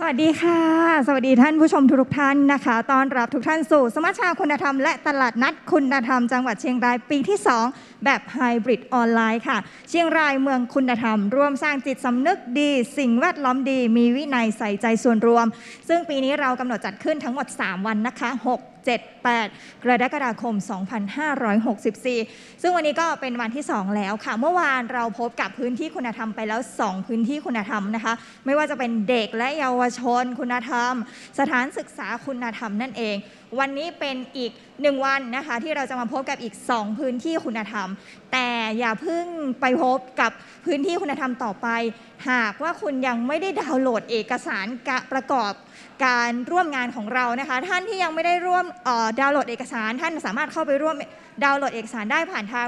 สวัสดีค่ะสวัสดีท่านผู้ชมทุกท่านนะคะต้อนรับทุกท่านสู่สมัชชาคุณธรรมและตลาดนัดคุณธรรมจังหวัดเชียงรายปีที่2แบบไฮบริดออนไลน์ค่ะเชียงรายเมืองคุณธรรมร่วมสร้างจิตสำนึกดีสิ่งแวดล้อมดีมีวินัยใส่ใจส่วนรวมซึ่งปีนี้เรากำหนดจัดขึ้นทั้งหมด3วันนะคะ6 7 8 กรกฎาคม 2564 ซึ่งวันนี้ก็เป็นวันที่2แล้วค่ะเมื่อวานเราพบกับพื้นที่คุณธรรมไปแล้ว2พื้นที่คุณธรรมนะคะไม่ว่าจะเป็นเด็กและเยาวชนคุณธรรมสถานศึกษาคุณธรรมนั่นเองวันนี้เป็นอีก1วันนะคะที่เราจะมาพบกับอีก2พื้นที่คุณธรรมแต่อย่าเพิ่งไปพบกับพื้นที่คุณธรรมต่อไปหากว่าคุณยังไม่ได้ดาวน์โหลดเอกสารประกอบการร่วมงานของเรานะคะท่านที่ยังไม่ได้ร่วมดาวน์โหลดเอกสารท่านสามารถเข้าไปร่วมดาวน์โหลดเอกสารได้ผ่านทาง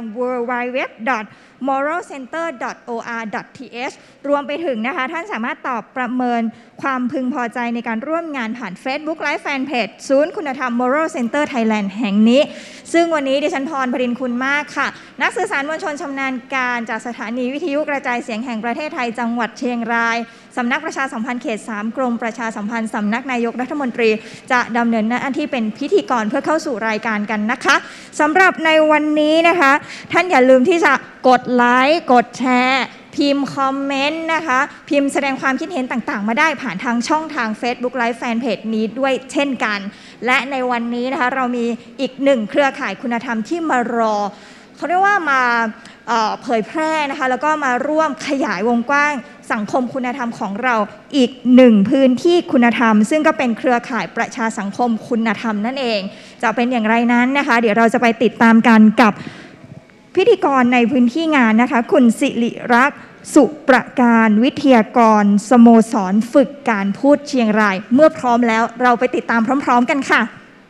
www.moralcenter.or.th รวมไปถึงนะคะท่านสามารถตอบประเมินความพึงพอใจในการร่วมงานผ่าน Facebook Live Fanpage ศูนย์คุณธรรม Moral Center Thailand แห่งนี้ซึ่งวันนี้ดิฉันพร พรินทร์คุณมากค่ะนักสื่อสารมวลชนชำนาญการจากสถานีวิทยุกระจายเสียงแห่งประเทศไทยจังหวัดเชียงรายสำนักประชาสัมพันธ์เขต3กรมประชาสัมพันธ์สำนักนายกรัฐมนตรีจะดำเนินหน้าที่เป็นพิธีกรเพื่อเข้าสู่รายการกันนะคะสำหรับในวันนี้นะคะท่านอย่าลืมที่จะกดไลค์กดแชร์พิมพ์คอมเมนต์นะคะพิมพ์แสดงความคิดเห็นต่างๆมาได้ผ่านทางช่องทาง Facebook Live Fanpage นี้ด้วยเช่นกันและในวันนี้นะคะเรามีอีก1เครือข่ายคุณธรรมที่มารอเขาเรียกว่ามาเผยแพร่นะคะแล้วก็มาร่วมขยายวงกว้างสังคมคุณธรรมของเราอีก1พื้นที่คุณธรรมซึ่งก็เป็นเครือข่ายประชาสังคมคุณธรรมนั่นเองจะเป็นอย่างไรนั้นนะคะเดี๋ยวเราจะไปติดตามกันกับพิธีกรในพื้นที่งานนะคะคุณสิริรักษ์สุประการวิทยากรสโมสรฝึกการพูดเชียงรายเมื่อพร้อมแล้วเราไปติดตามพร้อมๆกันค่ะ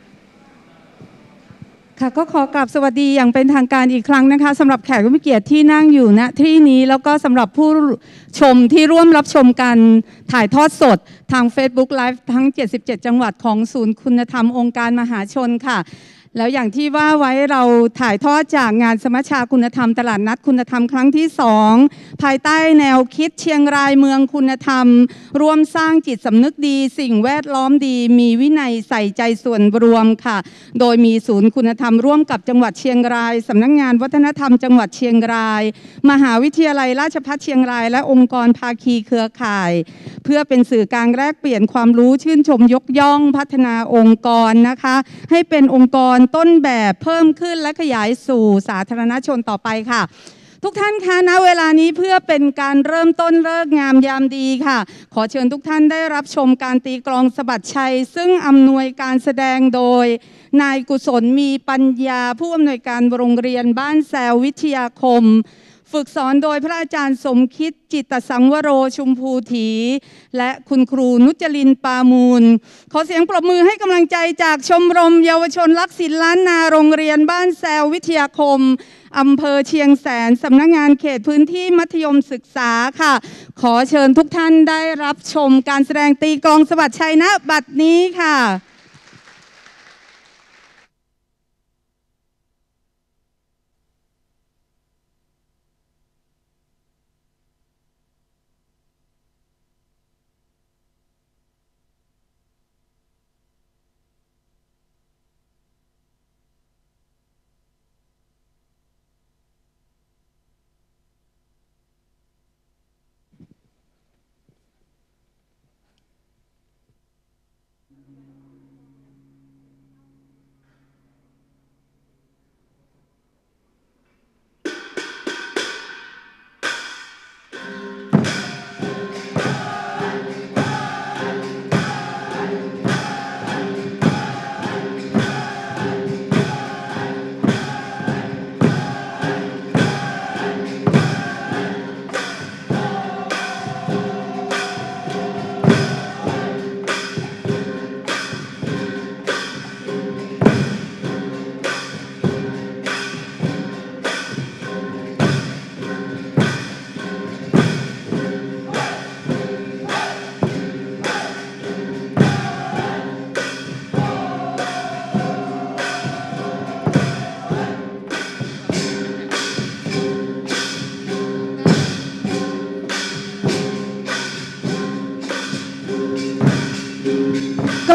ค่ะก็ขอกราบสวัสดีอย่างเป็นทางการอีกครั้งนะคะสำหรับแขกผู้มีเกียรติที่นั่งอยู่ณที่นี้แล้วก็สำหรับผู้ชมที่ร่วมรับชมการถ่ายทอดสดทาง Facebook Live ทั้ง77จังหวัดของศูนย์คุณธรรมองค์การมหาชนค่ะแล้วอย่างที่ว่าไว้เราถ่ายทอดจากงานสมัชชาคุณธรรมตลาดนัดคุณธรรมครั้งที่2ภายใต้แนวคิดเชียงรายเมืองคุณธรรมร่วมสร้างจิตสำนึกดีสิ่งแวดล้อมดีมีวินัยใส่ใจส่วนรวมค่ะโดยมีศูนย์คุณธรรมร่วมกับจังหวัดเชียงรายสำนักงานวัฒนธรรมจังหวัดเชียงรายมหาวิทยาลัยราชภัฏเชียงรายและองค์กรภาคีเครือข่ายเพื่อเป็นสื่อกลางแลกเปลี่ยนความรู้ชื่นชมยกย่องพัฒนาองค์กรนะคะให้เป็นองค์กรต้นแบบเพิ่มขึ้นและขยายสู่สาธารณชนต่อไปค่ะทุกท่านคะณเวลานี้เพื่อเป็นการเริ่มต้นฤกษ์งามยามดีค่ะขอเชิญทุกท่านได้รับชมการตีกลองสะบัดชัยซึ่งอำนวยการแสดงโดยนายกุศลมีปัญญาผู้อำนวยการโรงเรียนบ้านแซววิทยาคมฝึกสอนโดยพระอาจารย์สมคิดจิตสังวโรชุมพูถีและคุณครูนุจลินปามูลขอเสียงปรบมือให้กำลังใจจากชมรมเยาวชนรักศิลป์ล้านนาโรงเรียนบ้านแซววิทยาคมอำเภอเชียงแสนสำนักงานเขตพื้นที่มัธยมศึกษาค่ะขอเชิญทุกท่านได้รับชมการแสดงตีกลองสะบัดชัยณบัดนี้ค่ะ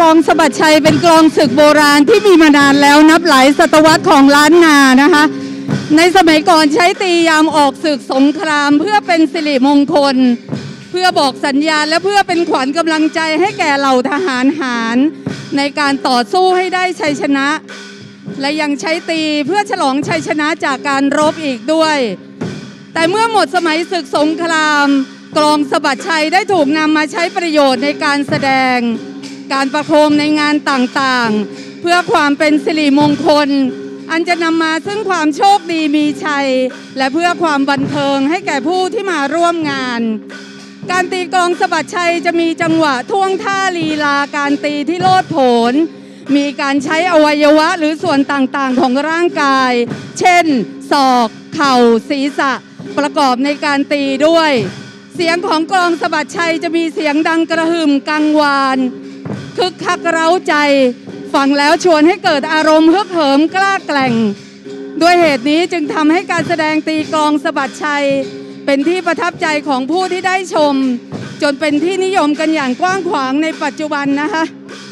องสะบัดชัยเป็นกลองศึกโบราณที่มีมานานแล้วนับหลายศตวรรษของล้านนานะคะในสมัยก่อนใช้ตียามออกศึกสงครามเพื่อเป็นสิริมงคลเพื่อบอกสัญญาณและเพื่อเป็นขวัญกำลังใจให้แก่เหล่าทหารหารในการต่อสู้ให้ได้ชัยชนะและยังใช้ตีเพื่อฉลองชัยชนะจากการรบอีกด้วยแต่เมื่อหมดสมัยศึกสงครามกลองสะบัดชัยได้ถูกนำมาใช้ประโยชน์ในการแสดงการประโคมในงานต่างๆเพื่อความเป็นสิริมงคลอันจะนำมาซึ่งความโชคดีมีชัยและเพื่อความบันเทิงให้แก่ผู้ที่มาร่วมงานการตีกลองสะบัดชัยจะมีจังหวะท่วงท่าลีลาการตีที่โลดโผนมีการใช้อวัยวะหรือส่วนต่างๆของร่างกายเช่นศอกเข่าศีรษะประกอบในการตีด้วยเสียงของกลองสะบัดชัยจะมีเสียงดังกระหึ่มกังวานคึกคักเร้าใจฟังแล้วชวนให้เกิดอารมณ์ฮึกเหิมกล้าแกร่งด้วยเหตุนี้จึงทำให้การแสดงตีกลองสะบัดชัยเป็นที่ประทับใจของผู้ที่ได้ชมจนเป็นที่นิยมกันอย่างกว้างขวางในปัจจุบันนะคะ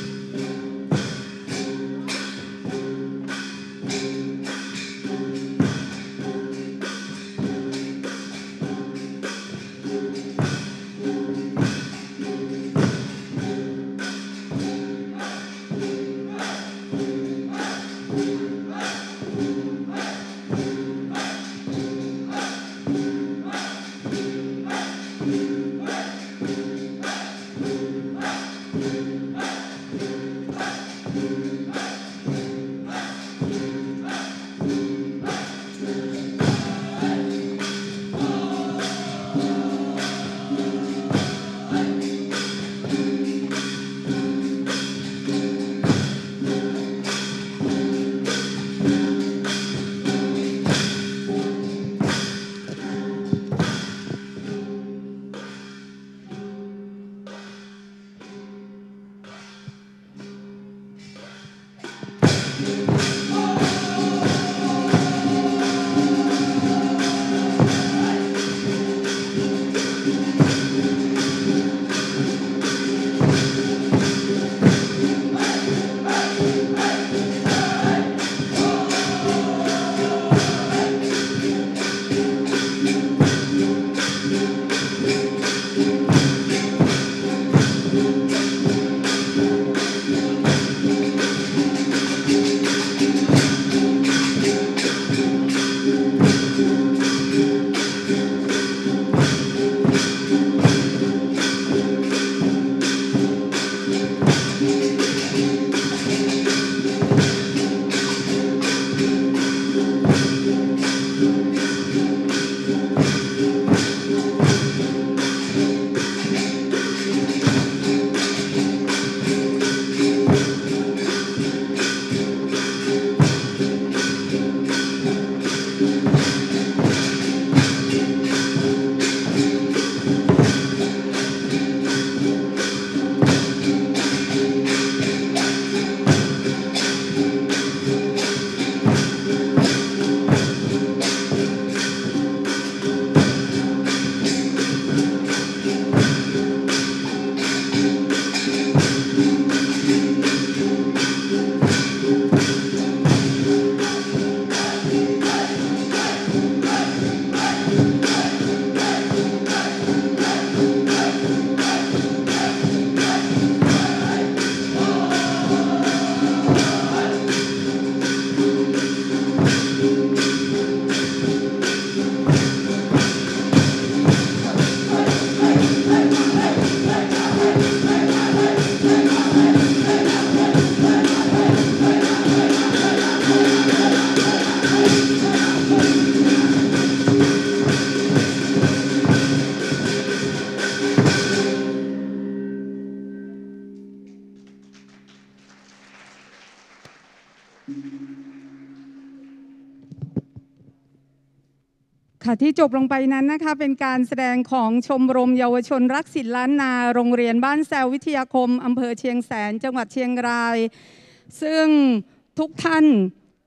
ค่ะที่จบลงไปนั้นนะคะเป็นการแสดงของชมรมเยาวชนรักศิลป์ล้านนาโรงเรียนบ้านแซววิทยาคมอำเภอเชียงแสนจังหวัดเชียงรายซึ่งทุกท่าน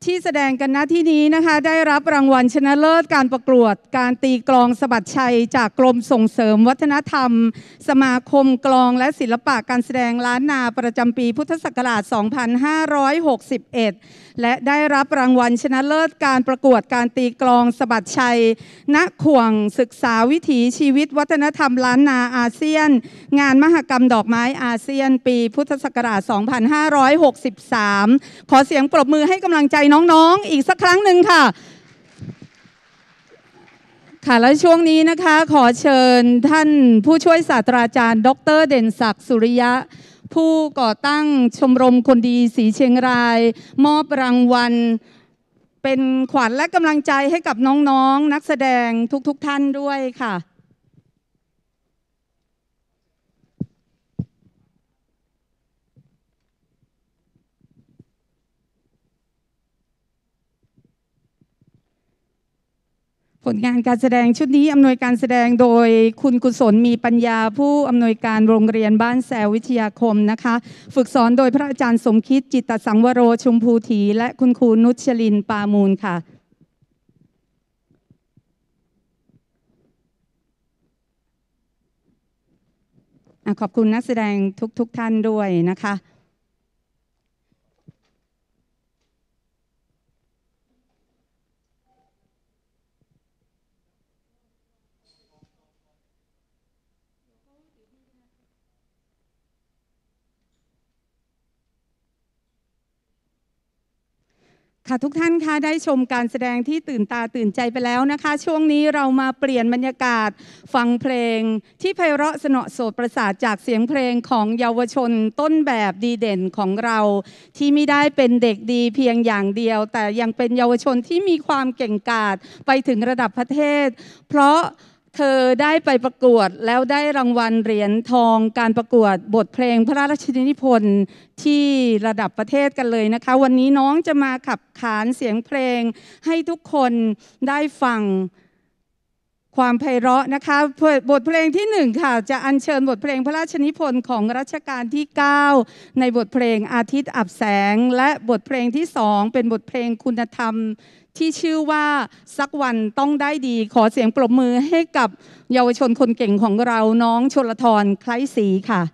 ที่แสดงกันณที่นี้นะคะได้รับรางวัลชนะเลิศการประกวดการตีกลองสะบัดชัยจากกรมส่งเสริมวัฒนธรรมสมาคมกลองและศิลปะการแสดงล้านนาประจำปีพุทธศักราช 2561 และได้รับรางวัลชนะเลิศการประกวดการตีกลองสะบัดชัยณข่วงศึกษาวิถีชีวิตวัฒนธรรมล้านนาอาเซียนงานมหกรรมดอกไม้อาเซียนปีพุทธศักราช 2563 ขอเสียงปรบมือให้กำลังใจน้องๆอีกสักครั้งหนึ่งค่ะค่ะและช่วงนี้นะคะขอเชิญท่านผู้ช่วยศาสตราจารย์ดร.เด่นศักดิ์สุริยะผู้ก่อตั้งชมรมคนดีสีเชียงรายมอบรางวัลเป็นขวัญและกำลังใจให้กับน้องๆนักแสดงทุกท่านด้วยค่ะผลงานการแสดงชุดนี้อำนวยการแสดงโดยคุณกุศลมีปัญญาผู้อำนวยการโรงเรียนบ้านแซววิทยาคมนะคะฝึกสอนโดยพระอาจารย์สมคิดจิตตสังวโรชมพูถีและคุณครูนุชลินปามูลค่ะขอบคุณนักแสดงทุกท่านด้วยนะคะค่ะทุกท่านคะได้ชมการแสดงที่ตื่นตาตื่นใจไปแล้วนะคะช่วงนี้เรามาเปลี่ยนบรรยากาศฟังเพลงที่ไพเราะสนอโสดประสาทจากเสียงเพลงของเยาวชนต้นแบบดีเด่นของเราที่ไม่ได้เป็นเด็กดีเพียงอย่างเดียวแต่ยังเป็นเยาวชนที่มีความเก่งกาจไปถึงระดับประเทศเพราะเธอได้ไปประกวดแล้วได้รางวัลเหรียญทองการประกวดบทเพลงพระราชนิพนธ์ที่ระดับประเทศกันเลยนะคะวันนี้น้องจะมาขับขานเสียงเพลงให้ทุกคนได้ฟังความไพเราะนะคะบทเพลงที่1ค่ะจะอัญเชิญบทเพลงพระราชนิพนธ์ของรัชกาลที่9ในบทเพลงอาทิตย์อับแสงและบทเพลงที่2เป็นบทเพลงคุณธรรมที่ชื่อว่าสักวันต้องได้ดีขอเสียงปรบมือให้กับเยาวชนคนเก่งของเราน้องชลธรคล้ายศรีค่ะ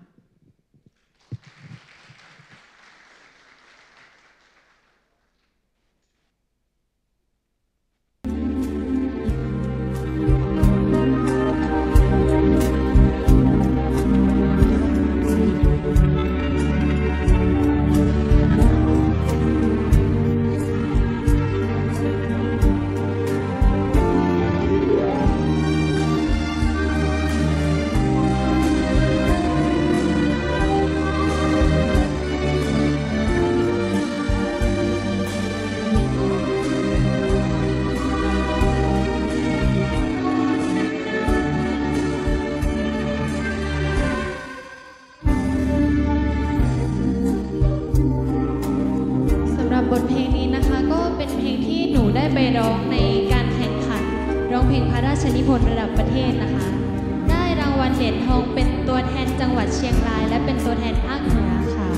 บทเพลงนี้นะคะก็เป็นเพลงที่หนูได้ไปร้องในการแข่งขันร้องเพลงพระราชนิพนธ์ระดับประเทศนะคะได้รางวัลเหรียญทองเป็นตัวแทนจังหวัดเชียงรายและเป็นตัวแทนภาคเหนือค่ะ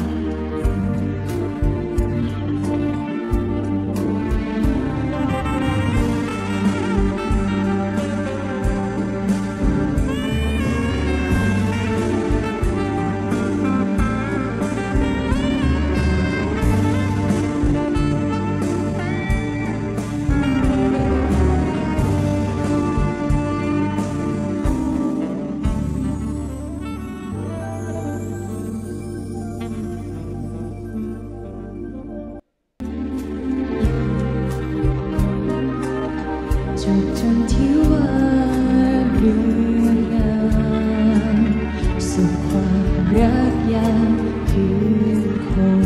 จนที่ว่าเรื่องงามสุขความรักยามคืนคง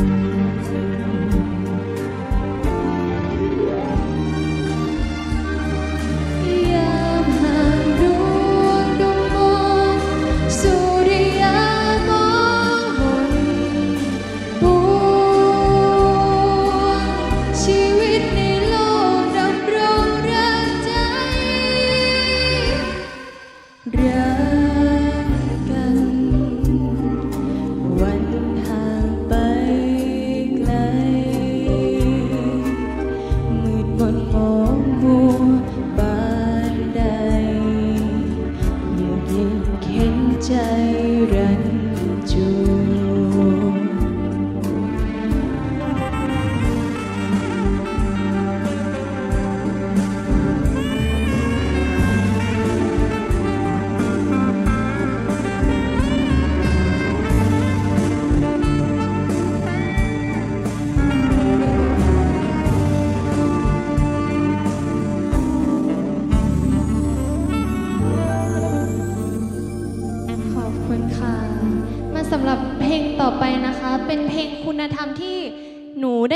ยามห่างดวงดวงมนสุริยามองมนปวงชีวิตในโลกดำรงรักใจรักกันวัน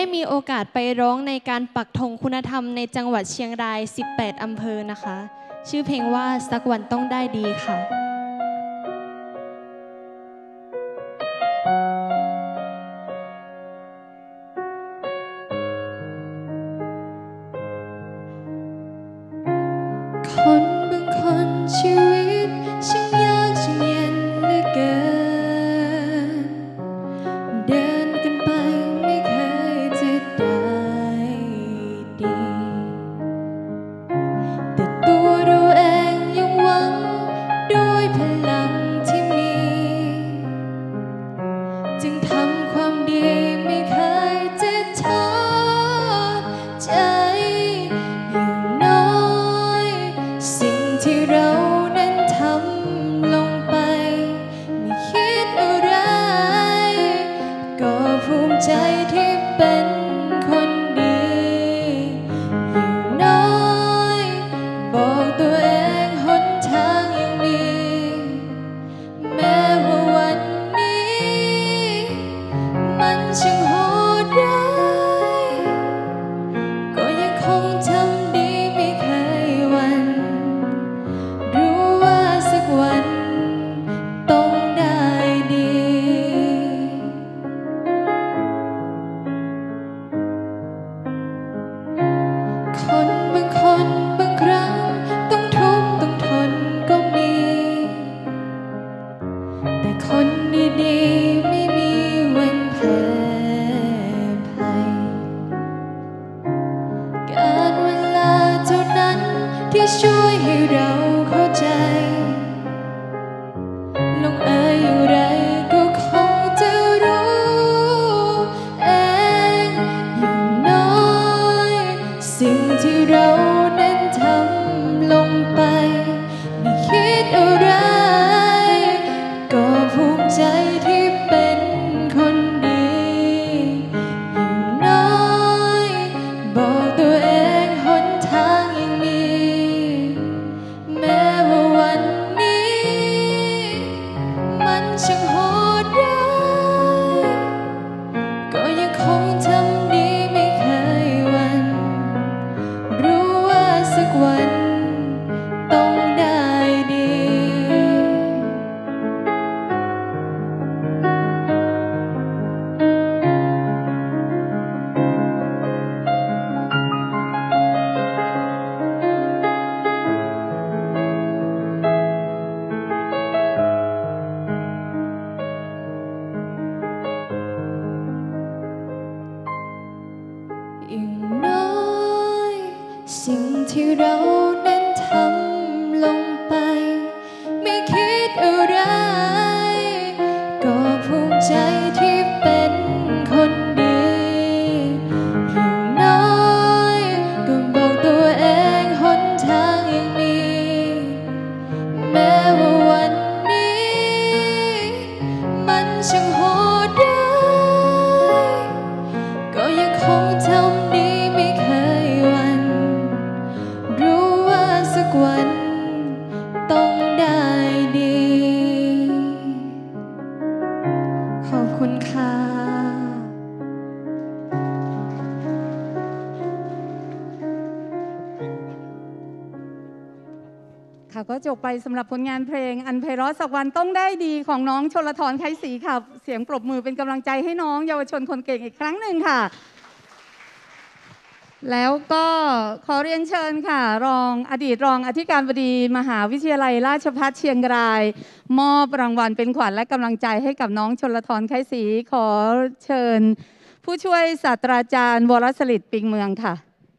มีโอกาสไปร้องในการปักธงคุณธรรมในจังหวัดเชียงราย 18 อำเภอนะคะ ชื่อเพลงว่าสักวันต้องได้ดีค่ะคนบางคนชีวิตช่างยากช่างเย็นเหลือเกินเดินกันไปไม่เคยจะได้ดีแต่ตัวเราเองยังหวังด้วยพลังที่มีจึงทำความดีไม่เคยจะท้อใจอย่างน้อยสิ่งที่เรานั้นทำลงไปไม่คิดอะไรก็ภูมิใจที่เป็นคนดีอย่างน้อยบอกตัวเองหนทางยังมีแม้ว่าวันนี้มันช่างโหดร้ายก็ยังคงทำดีไม่เคยหวั่นรู้ว่าสักวันต้องได้ดีคนบางคนบางครั้งต้องทุกข์ต้องทนก็มีแต่คนดีๆไม่มีวันแพ้ภัยการเวลาเท่านั้นที่ช่วยให้เราเข้าใจลงเอยอย่างไรก็คงจะรู้เองอย่างน้อยสิ่งที่เรานั้นทำลงไปไม่คิดอะไรก็ภูมิใจที่เป็นคนดีอย่างน้อยบอกตัวเองหนทางยังมีแม้ว่าวันนี้มันช่างโหดร้ายก็ยังคงทำดีไม่เคยหวั่นรู้ว่าสักวันต้องได้ดี อย่างน้อยสิ่งที่เรานั้นทำลงไปไม่คิดอะไรก็ภูมิใจที่เป็นคนดีอย่างน้อยก็บอกตัวเองหนทางยังมีแม้ว่าวันนี้มันช่างโหดร้ายก็ยังคงทำดีไม่เคยหวั่นรู้ว่าสักวันต้องได้ดี ขอบคุณค่ะค่ะก็จบไปสำหรับผลงานเพลงอันไพเราะสักวันต้องได้ดีของน้องชลธร ไคศรีค่ะ เสียงปรบมือเป็นกำลังใจให้น้องเยาวชนคนเก่งอีกครั้งหนึ่งค่ะ แล้วก็ขอเรียนเชิญค่ะอดีตรองอธิการบดีมหาวิทยาลัยราชภัฏเชียงรายมอบรางวัลเป็นขวัญและกำลังใจให้กับน้องชลธร ไคศรีขอเชิญผู้ช่วยศาสตราจารย์วรสลิดปิงเมืองค่ะ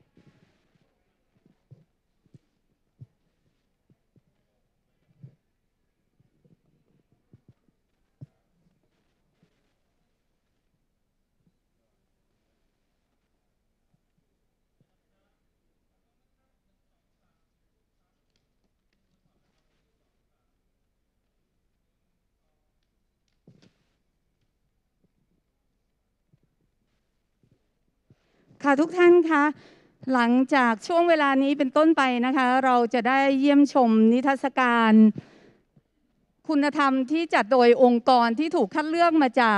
ค่ะทุกท่านคะหลังจากช่วงเวลานี้เป็นต้นไปนะคะเราจะได้เยี่ยมชมนิทรรศการคุณธรรมที่จัดโดยองค์กรที่ถูกคัดเลือกมาจาก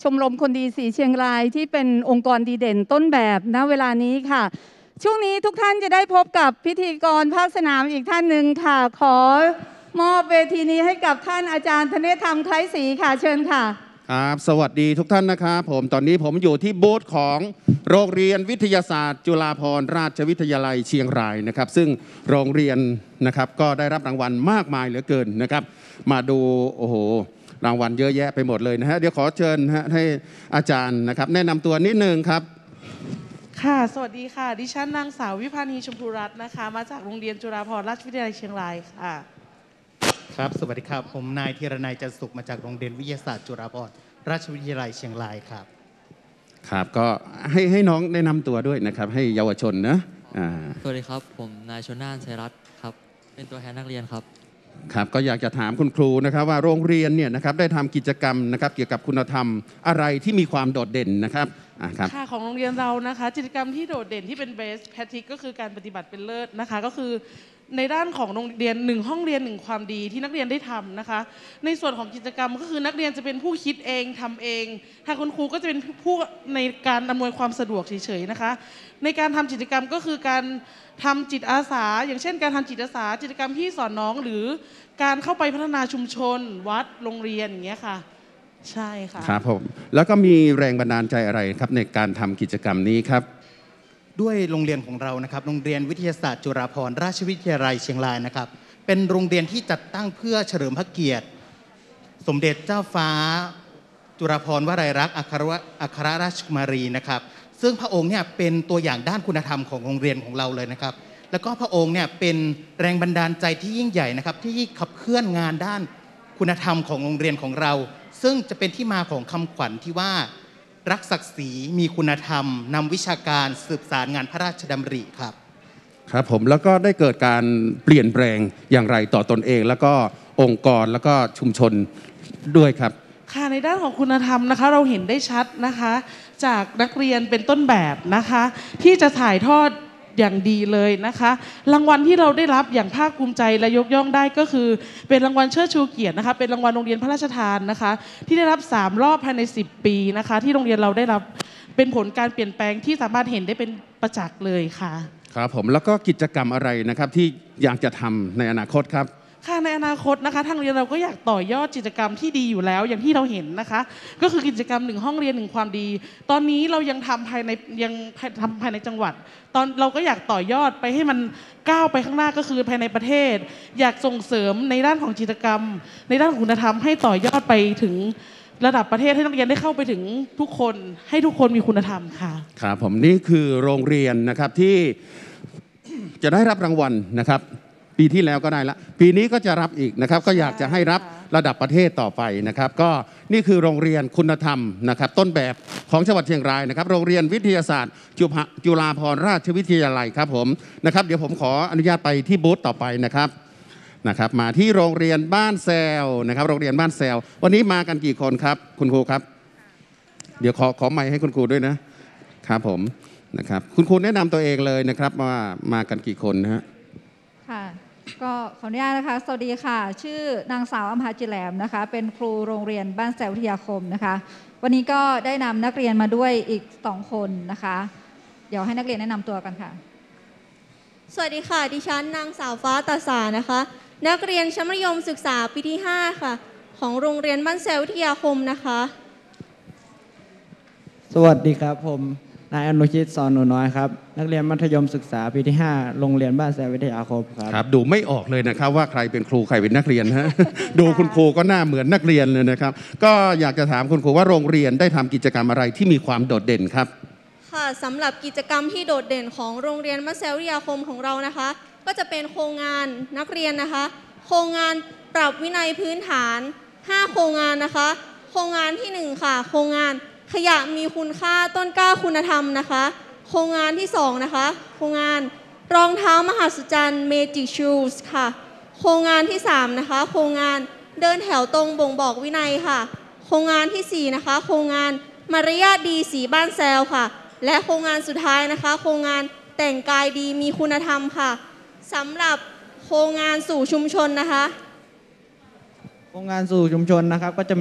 ชมรมคนดีสีเชียงรายที่เป็นองค์กรดีเด่นต้นแบบณเวลานี้ค่ะช่วงนี้ทุกท่านจะได้พบกับพิธีกรภาคสนามอีกท่านหนึ่งค่ะขอมอบเวทีนี้ให้กับท่านอาจารย์ธเนศธรรมคล้ายศรีค่ะเชิญค่ะครับสวัสดีทุกท่านนะครับผมตอนนี้ผมอยู่ที่บูธของโรงเรียนวิทยาศาสตร์จุฬาภรณราชวิทยาลัยเชียงรายนะครับซึ่งโรงเรียนนะครับก็ได้รับรางวัลมากมายเหลือเกินนะครับมาดูโอ้โหรางวัลเยอะแยะไปหมดเลยนะฮะเดี๋ยวขอเชิญให้อาจารย์นะครับแนะนำตัวนิดนึงครับค่ะสวัสดีค่ะดิฉันนางสาววิภานีชมพูรัตน์นะคะมาจากโรงเรียนจุฬาภรณราชวิทยาลัยเชียงรายค่ะครับสวัสดีครับผมนายธีรนัยจันทร์สุขมาจากโรงเรียนวิทยาศาสตร์จุฬาภรณราชวิทยาลัยเชียงรายครับครับก็ให้น้องแนะนำตัวด้วยนะครับให้เยาวชนนะสวัสดีครับผมนายชน่านชัยรัตน์ครับเป็นตัวแทนนักเรียนครับครับก็อยากจะถามคุณครูนะครับว่าโรงเรียนเนี่ยนะครับได้ทำกิจกรรมนะครับเกี่ยวกับคุณธรรมอะไรที่มีความโดดเด่นนะครับค่ะของโรงเรียนเรานะคะกิจกรรมที่โดดเด่นที่เป็น best practice ก็คือการปฏิบัติเป็นเลิศนะคะก็คือในด้านของโรงเรียน1ห้องเรียน1ความดีที่นักเรียนได้ทำนะคะในส่วนของกิจกรรมก็คือนักเรียนจะเป็นผู้คิดเองทำเองทางคุณครูก็จะเป็นผู้ในการอำนวยความสะดวกเฉยๆนะคะในการทำกิจกรรมก็คือการทำจิตอาสาอย่างเช่นการทำจิตอาสากิจกรรมที่สอนน้องหรือการเข้าไปพัฒนาชุมชนวัดโรงเรียนอย่างเงี้ยค่ะใช่ค่ะครับผมแล้วก็มีแรงบันดาลใจอะไรครับในการทำกิจกรรมนี้ครับด้วยโรงเรียนของเรานะครับโรงเรียนวิทยาศาสตร์จุฬาภรณราชวิทยาลัยเชียงรายนะครับเป็นโรงเรียนที่จัดตั้งเพื่อเฉลิมพระเกียรติสมเด็จเจ้าฟ้าจุฬาภรณ์วลัยลักษณ์อัครราชกุมารีนะครับซึ่งพระองค์เนี่ยเป็นตัวอย่างด้านคุณธรรมของโรงเรียนของเราเลยนะครับแล้วก็พระองค์เนี่ยเป็นแรงบันดาลใจที่ยิ่งใหญ่นะครับที่ขับเคลื่อนงานด้านคุณธรรมของโรงเรียนของเราซึ่งจะเป็นที่มาของคำขวัญที่ว่ารักศักดิ์ศรีมีคุณธรรมนำวิชาการสืบสารงานพระราชดำริครับครับผมแล้วก็ได้เกิดการเปลี่ยนแปลงอย่างไรต่อตนเองแล้วก็องค์กรแล้วก็ชุมชนด้วยครับค่ะในด้านของคุณธรรมนะคะเราเห็นได้ชัดนะคะจากนักเรียนเป็นต้นแบบนะคะที่จะถ่ายทอดอย่างดีเลยนะคะรางวัลที่เราได้รับอย่างภาคภูมิใจและยกย่องได้ก็คือเป็นรางวัลเชิดชูเกียรตินะคะเป็นรางวัลโรงเรียนพระราชทานนะคะที่ได้รับ3รอบภายใน10ปีนะคะที่โรงเรียนเราได้รับเป็นผลการเปลี่ยนแปลงที่สามารถเห็นได้เป็นประจักษ์เลยค่ะครับผมแล้วก็กิจกรรมอะไรนะครับที่อยากจะทำในอนาคตครับค่ะในอนาคตนะคะทางโรงเรียนเราก็อยากต่อยอดกิจกรรมที่ดีอยู่แล้วอย่างที่เราเห็นนะคะก็คือกิจกรรม1ห้องเรียน1ความดีตอนนี้เรายังทำภายในจังหวัดตอนเราก็อยากต่อยอดไปให้มันก้าวไปข้างหน้าก็คือภายในประเทศอยากส่งเสริมในด้านของกิจกรรมในด้านคุณธรรมให้ต่อยอดไปถึงระดับประเทศให้นักเรียนได้เข้าไปถึงทุกคนให้ทุกคนมีคุณธรรมค่ะครับผมนี่คือโรงเรียนนะครับที่จะได้รับรางวัลนะครับปีที่แล้วก็ได้ละปีนี้ก็จะรับอีกนะครับก็อยากจะให้รับระดับประเทศต่อไปนะครับก็นี่คือโรงเรียนคุณธรรมนะครับต้นแบบของจังหวัดเชียงรายนะครับโรงเรียนวิทยาศาสตร์จุฬาภรณราชวิทยาลัยครับผมนะครับเดี๋ยวผมขออนุญาตไปที่บูธต่อไปนะครับมาที่โรงเรียนบ้านแซวนะครับโรงเรียนบ้านแซววันนี้มากันกี่คนครับคุณครูครับเดี๋ยวขอไมค์ให้คุณครูด้วยนะครับผมนะครับคุณครูแนะนำตัวเองเลยนะครับว่ามากันกี่คนนะฮะค่ะก็ขออนุญาตนะคะสวัสดีค่ะชื่อนางสาวอำภาจิแหลมนะคะเป็นครูโรงเรียนบ้านแซววิทยาคมนะคะวันนี้ก็ได้นำนักเรียนมาด้วยอีก2คนนะคะเดี๋ยวให้นักเรียนแนะนำตัวกันค่ะสวัสดีค่ะดิฉันนางสาวฟ้าตาสานะคะนักเรียนชั้นมัธยมศึกษาปีที่5ค่ะของโรงเรียนบ้านแซววิทยาคมนะคะสวัสดีครับผมนายอนุชิต สอนหนูน้อยครับนักเรียนมัธยมศึกษาปีที่5โรงเรียนบ้านแซววิทยาคมครับดูไม่ออกเลยนะครับว่าใครเป็นครูใครเป็นนักเรียนฮะ ดูคุณครูก็หน้าเหมือนนักเรียนเลยนะครับก็อยากจะถามคุณครูว่าโรงเรียนได้ทำกิจกรรมอะไรที่มีความโดดเด่นครับค่ะสำหรับกิจกรรมที่โดดเด่นของโรงเรียนบ้านแซววิทยาคมของเรานะคะก็จะเป็นโครงงานนักเรียนนะคะโครงงานปรับวินัยพื้นฐาน5โครงงานนะคะโครงงานที่1ค่ะโครงงานขยะมีคุณค่าต้นกล้าคุณธรรมนะคะโครงงานที่2นะคะโครงงานรองเท้ามหัศจรรย์ Magic Shoes ค่ะโครงงานที่3นะคะโครงงานเดินแถวตรงบ่งบอกวินัยค่ะโครงงานที่4นะคะโครงงานมารยาทดีสีบ้านแซวค่ะและโครงงานสุดท้ายนะคะโครงงานแต่งกายดีมีคุณธรรมค่ะสำหรับโครงงานสู่ชุมชนนะคะโครงงานสู่ชุมชนนะครับก็จะมี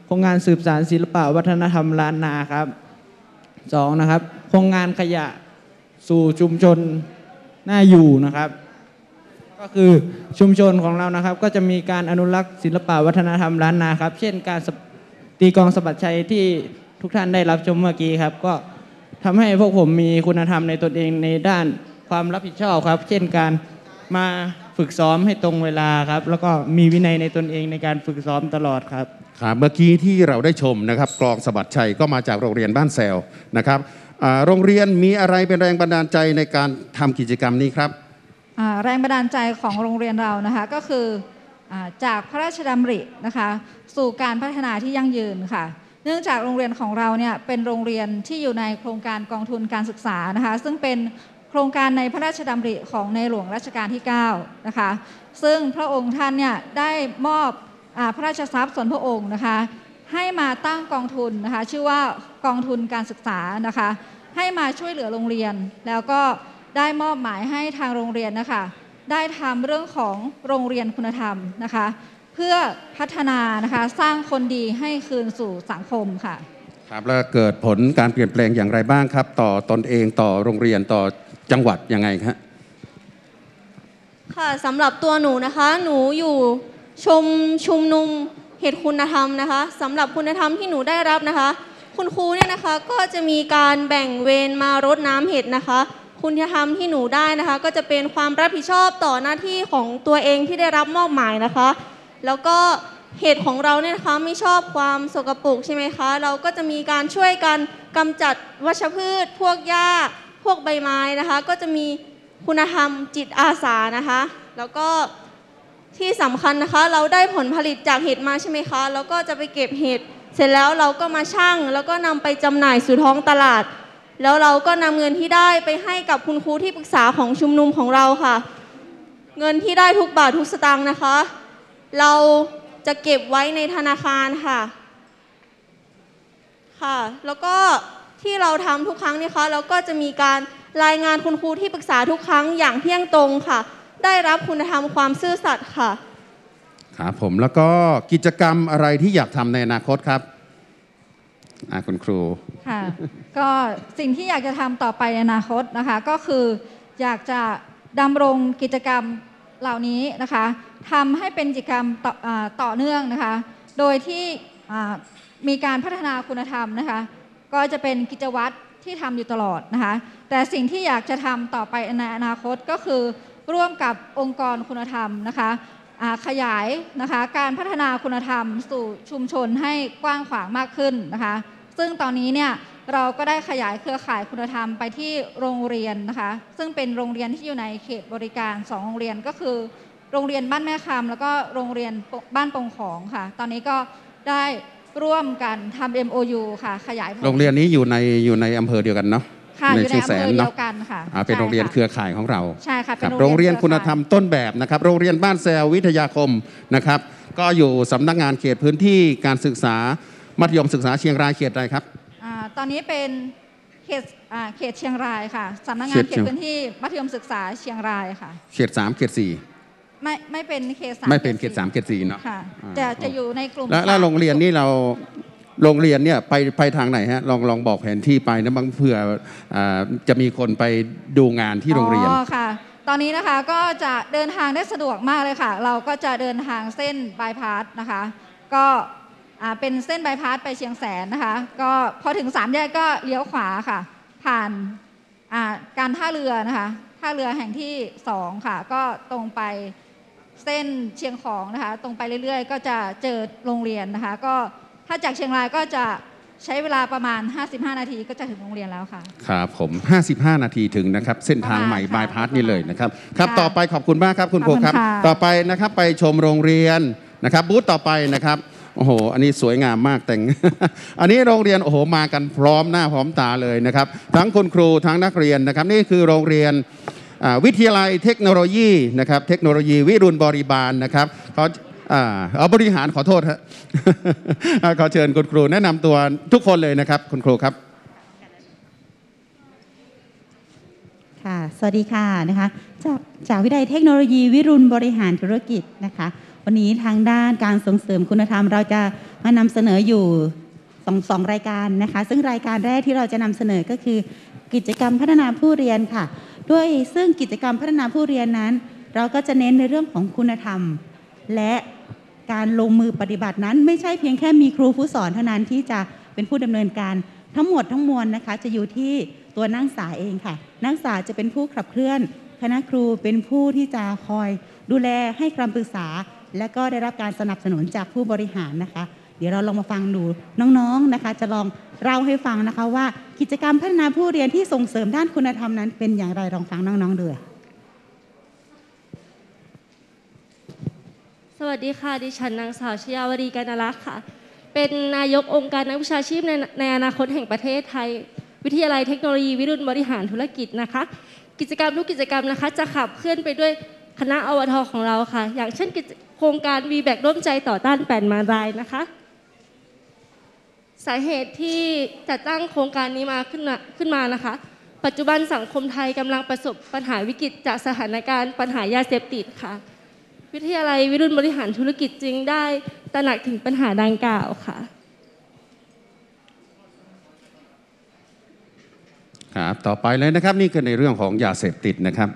โครงงานสืบสานศิลปะวัฒนธรรมล้านนาครับ2นะครับโครงงานขยะสู่ชุมชนน่าอยู่นะครับก็คือชุมชนของเรานะครับก็จะมีการอนุรักษ์ศิลปะวัฒนธรรมล้านนาครับเช่นการตีกลองสะบัดชัยที่ทุกท่านได้รับชมเมื่อกี้ครับก็ทำให้พวกผมมีคุณธรรมในตนเองในด้านความรับผิดชอบครับเช่นการมาฝึกซ้อมให้ตรงเวลาครับแล้วก็มีวินัยในตนเองในการฝึกซ้อมตลอดครับครับเมื่อกี้ที่เราได้ชมนะครับกลองสะบัดชัยก็มาจากโรงเรียนบ้านแซวนะครับโรงเรียนมีอะไรเป็นแรงบันดาลใจในการทำกิจกรรมนี้ครับแรงบันดาลใจของโรงเรียนเรานะคะก็คือจากพระราชดำรินะคะสู่การพัฒนาที่ยั่งยืนค่ะเนื่องจากโรงเรียนของเราเนี่ยเป็นโรงเรียนที่อยู่ในโครงการกองทุนการศึกษานะคะซึ่งเป็นโครงการในพระราชดำริของในหลวงรัชกาลที่9นะคะซึ่งพระองค์ท่านเนี่ยได้มอบพระราชทรัพย์ส่วนพระองค์นะคะให้มาตั้งกองทุนนะคะชื่อว่ากองทุนการศึกษานะคะให้มาช่วยเหลือโรงเรียนแล้วก็ได้มอบหมายให้ทางโรงเรียนนะคะได้ทำเรื่องของโรงเรียนคุณธรรมนะคะเพื่อพัฒนานะคะสร้างคนดีให้คืนสู่สังคมค่ะครับแล้วเกิดผลการเปลี่ยนแปลงอย่างไรบ้างครับต่อตนเองต่อโรงเรียนต่อจังหวัดยังไงครับค่ะสำหรับตัวหนูนะคะหนูอยู่ชุมนุมเหตุคุณธรรมนะคะสำหรับคุณธรรมที่หนูได้รับนะคะคุณครูเนี่ยนะคะก็จะมีการแบ่งเวรมารดน้ำเห็ดนะคะคุณธรรมที่หนูได้นะคะก็จะเป็นความรับผิดชอบต่อหน้าที่ของตัวเองที่ได้รับมอบหมายนะคะแล้วก็เห็ดของเราเนี่ยนะคะไม่ชอบความสกปรกใช่ไหมคะเราก็จะมีการช่วยกันกำจัดวัชพืชพวกหญ้าพวกใบไม้นะคะก็จะมีคุณธรรมจิตอาสานะคะแล้วก็ที่สำคัญนะคะเราได้ผลผลิตจากเห็ดมาใช่ไหมคะแล้วก็จะไปเก็บเห็ดเสร็จแล้วเราก็มาชั่งแล้วก็นำไปจำหน่ายสู่ท้องตลาดแล้วเราก็นำเงินที่ได้ไปให้กับคุณครูที่ปรึกษาของชุมนุมของเราค่ะเงินที่ได้ทุกบาททุกสตางค์นะคะเราจะเก็บไว้ในธนาคารค่ะแล้วก็ที่เราทำทุกครั้งนะคะเราก็จะมีการรายงานคุณครูที่ปรึกษาทุกครั้งอย่างเที่ยงตรงค่ะได้รับคุณธรรมความซื่อสัตย์ค่ะครับผมแล้วก็กิจกรรมอะไรที่อยากทำในอนาคตครับคุณครูค่ะก็สิ่งที่อยากจะทำต่อไปในอนาคตนะคะก็คืออยากจะดำรงกิจกรรมเหล่านี้นะคะทำให้เป็นกิจกรรมต่อเนื่องนะคะโดยที่มีการพัฒนาคุณธรรมนะคะก็จะเป็นกิจวัตรที่ทำอยู่ตลอดนะคะแต่สิ่งที่อยากจะทำต่อไปในอนาคตก็คือร่วมกับองค์กรคุณธรรมนะคะขยายนะคะการพัฒนาคุณธรรมสู่ชุมชนให้กว้างขวางมากขึ้นนะคะซึ่งตอนนี้เนี่ยเราก็ได้ขยายเครือข่ายคุณธรรมไปที่โรงเรียนนะคะซึ่งเป็นโรงเรียนที่อยู่ในเขตบริการ2โรงเรียนก็คือโรงเรียนบ้านแม่คำแล้วก็โรงเรียนบ้านปงของค่ะตอนนี้ก็ได้ร่วมกันทำ MOU ค่ะขยายโรงเรียนนี้อยู่ในอำเภอเดียวกันเนาะในเชียงแสนเนาะเป็นโรงเรียนเครือข่ายของเราใช่ค่ะโรงเรียนคุณธรรมต้นแบบนะครับโรงเรียนบ้านแซววิทยาคมนะครับก็อยู่สำนักงานเขตพื้นที่การศึกษามัธยมศึกษาเชียงรายเขตอะไรครับตอนนี้เป็นเขตเชียงรายค่ะสำนักงานเขตพื้นที่มัธยมศึกษาเชียงรายค่ะเขต3เขต4 ไม่เป็นเขต3 ไม่เป็นเขต3เขต4เนาะจะอยู่ในกลุ่มแล้วโรงเรียนนี้โรงเรียนเนี่ยไปทางไหนฮะลองบอกแผนที่ไปนะบางเผื่อจะมีคนไปดูงานที่โรงเรียนค่ะตอนนี้นะคะก็จะเดินทางได้สะดวกมากเลยค่ะเราก็จะเดินทางเส้นบายพาสนะคะก็เป็นเส้นบายพาสไปเชียงแสนนะคะก็พอถึง3แยกก็เลี้ยวขวาค่ะผ่านการท่าเรือนะคะท่าเรือแห่งที่2ค่ะก็ตรงไปเส้นเชียงของนะคะตรงไปเรื่อยๆก็จะเจอโรงเรียนนะคะก็ถ้าจากเชียงรายก็จะใช้เวลาประมาณ55นาทีก็จะถึงโรงเรียนแล้วค่ะครับผม55นาทีถึงนะครับเส้นทางใหม่บายพาสนี่เลยนะครับครับต่อไปขอบคุณมากครับคุณครูครับต่อไปนะครับไปชมโรงเรียนนะครับบูธต่อไปนะครับโอ้โหอันนี้สวยงามมากแต่ง อันนี้โรงเรียนโอ้โหมากันพร้อมหน้าพร้อมตาเลยนะครับทั้งคุณครูทั้งนักเรียนนะครับนี่คือโรงเรียนวิทยาลัยเทคโนโลยีนะครับเทคโนโลยีวิรุณบริบาลนะครับเขาบริหารขอโทษฮะ ขอเชิญคุณครูแนะนำตัวทุกคนเลยนะครับคุณครูครับค่ะสวัสดีค่ะนะคะจากวิทยาลัยเทคโนโลยีวิรุณบริหารธุรกิจนะคะวันนี้ทางด้านการส่งเสริมคุณธรรมเราจะมานำเสนออยู่สองรายการนะคะซึ่งรายการแรกที่เราจะนำเสนอก็คือกิจกรรมพัฒนาผู้เรียนค่ะด้วยซึ่งกิจกรรมพัฒนาผู้เรียนนั้นเราก็จะเน้นในเรื่องของคุณธรรมและการลงมือปฏิบัตินั้นไม่ใช่เพียงแค่มีครูผู้สอนเท่านั้นที่จะเป็นผู้ดำเนินการทั้งหมดทั้งมวลนะคะจะอยู่ที่ตัวนักศึกษาเองค่ะนักศึกษาจะเป็นผู้ขับเคลื่อนคณะครูเป็นผู้ที่จะคอยดูแลให้คำปรึกษาและก็ได้รับการสนับสนุนจากผู้บริหารนะคะเดี๋ยวเราลองมาฟังดูน้องๆนะคะจะลองเล่าให้ฟังนะคะว่ากิจกรรมพัฒนาผู้เรียนที่ส่งเสริมด้านคุณธรรมนั้นเป็นอย่างไรลองฟังน้องๆดูสวัสดีค่ะดิฉันนางสาวชยาวดีกนรักษ์ค่ะเป็นนายกองค์การนักวิชาชีพในอนาคตแห่งประเทศไทยวิทยาลัยเทคโนโลยีวิรุณบริหารธุรกิจนะคะกิจกรรมทุกกิจกรรมนะคะจะขับเคลื่อนไปด้วยคณะอวท.ของเราค่ะอย่างเช่นโครงการ VBAC ร่วมใจต่อต้าน8 มารร้ายนะคะสาเหตุที่จัดตั้งโครงการนี้มาขึ้นมานะคะปัจจุบันสังคมไทยกำลังประสบปัญหาวิกฤตจากสถานการณ์ปัญหายาเสพติดค่ะวิทยาลัยวิรุณบริหารธุรกิจจึงได้ตระหนักถึงปัญหาดังกล่าวค่ะครับต่อไปเลยนะครับนี่คือในเรื่องของยาเสพติดนะครับ